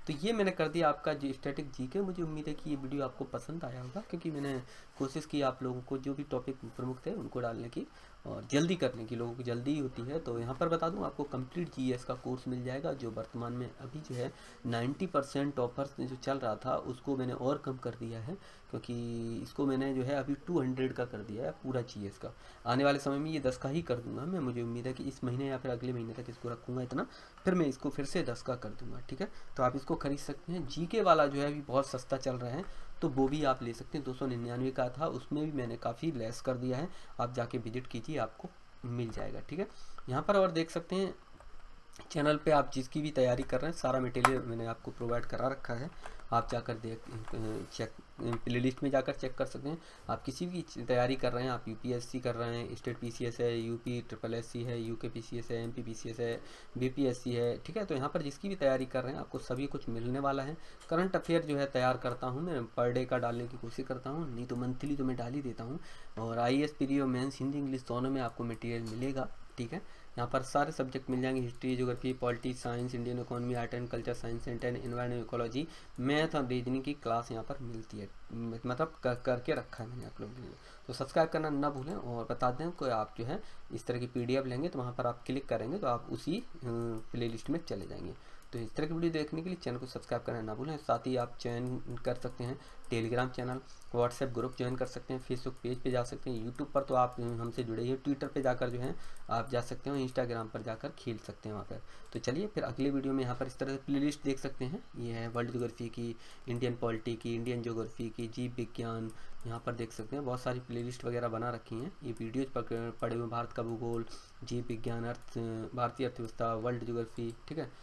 तो ये मैंने कर दिया आपका जो स्टैटिक जीके। मुझे उम्मीद है कि ये वीडियो आपको पसंद आया होगा, क्योंकि मैंने कोशिश की आप लोगों को जो भी टॉपिक प्रमुख थे उनको डालने की और जल्दी करने की। लोगों की जल्दी ही होती है। तो यहाँ पर बता दूँ आपको कंप्लीट जीएस का कोर्स मिल जाएगा, जो वर्तमान में अभी जो है नाइन्टी परसेंट ऑफर्स जो चल रहा था उसको मैंने और कम कर दिया है, क्योंकि इसको मैंने जो है अभी टू हंड्रेड का कर दिया है पूरा जीएस का। आने वाले समय में ये दस का ही कर दूंगा मैं। मुझे उम्मीद है कि इस महीने या फिर अगले महीने तक इसको रखूँगा इतना, फिर मैं इसको फिर से दस का कर दूंगा, ठीक है। तो आप इसको खरीद सकते हैं। जीके वाला जो है अभी बहुत सस्ता चल रहा है, तो वो भी आप ले सकते हैं। दो सौ निन्यानवे का था, उसमें भी मैंने काफ़ी लेस कर दिया है। आप जाके विजिट कीजिए, आपको मिल जाएगा, ठीक है। यहाँ पर और देख सकते हैं चैनल पे आप जिसकी भी तैयारी कर रहे हैं सारा मटेरियल मैंने आपको प्रोवाइड करा रखा है। आप जाकर देख चेक प्ले लिस्ट में जाकर चेक कर सकते हैं। आप किसी भी तैयारी कर रहे हैं, आप यूपीएससी कर रहे हैं, स्टेट पीसीएस है, यूपी ट्रिपल एससी है, यूके पीसीएस है, एमपी पीसीएस है, बीपीएससी है, ठीक है। तो यहाँ पर जिसकी भी तैयारी कर रहे हैं आपको सभी कुछ मिलने वाला है। करंट अफेयर जो है तैयार करता हूँ मैं, पर डे का डालने की कोशिश करता हूँ, नहीं तो मंथली तो मैं डाल ही देता हूँ। और आई एस पीरियो मेंस हिंदी इंग्लिश दोनों में आपको मटेरियल मिलेगा, ठीक है। यहाँ पर सारे सब्जेक्ट मिल जाएंगे, history, geography, polity, science, Indian economy, art and culture, science and environment, ecology, math और रीजनिंग की क्लास यहाँ पर मिलती है। मतलब कर करके रखा है मैंने आप लोगों के लिए। तो सब्सक्राइब करना ना भूलें। और बता दें कोई आप जो है इस तरह की पीडीएफ लेंगे तो वहाँ पर आप क्लिक करेंगे तो आप उसी प्ले लिस्ट में चले जाएंगे। तो इस तरह की वीडियो देखने के लिए चैनल को सब्सक्राइब करना ना भूलें। साथ ही आप ज्वाइन कर सकते हैं Telegram channel, WhatsApp group join कर सकते हैं, फेसबुक पेज पे जा सकते हैं, यूट्यूब पर तो आप हमसे जुड़े ही, ट्विटर पे जाकर जो है आप जा सकते हो, इंस्टाग्राम पर जाकर खेल सकते हैं वहाँ पर। तो चलिए फिर अगले वीडियो में यहाँ पर इस तरह से प्ले लिस्ट देख सकते हैं। ये है वर्ल्ड ज्योग्राफी की, इंडियन पॉलिटी की, इंडियन ज्योग्राफी की, जीव विज्ञान, यहाँ पर देख सकते हैं बहुत सारी प्ले लिस्ट वगैरह बना रखी हैं। ये वीडियोज पर पड़े हुए भारत का भूगोल, जीव विज्ञान, अर्थ, भारतीय अर्थव्यवस्था, वर्ल्ड ज्योग्राफी, ठीक है,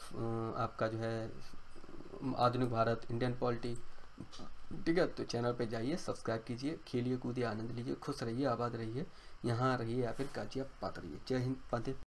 आपका जो है आधुनिक भारत, इंडियन पॉलिटी, ठीक है। तो चैनल पे जाइए, सब्सक्राइब कीजिए, खेलिए कूदिए, आनंद लीजिए, खुश रहिए, आबाद रहिए, यहाँ रहिए या फिर गाजियाबाद रहिए। जय हिंद, वंदे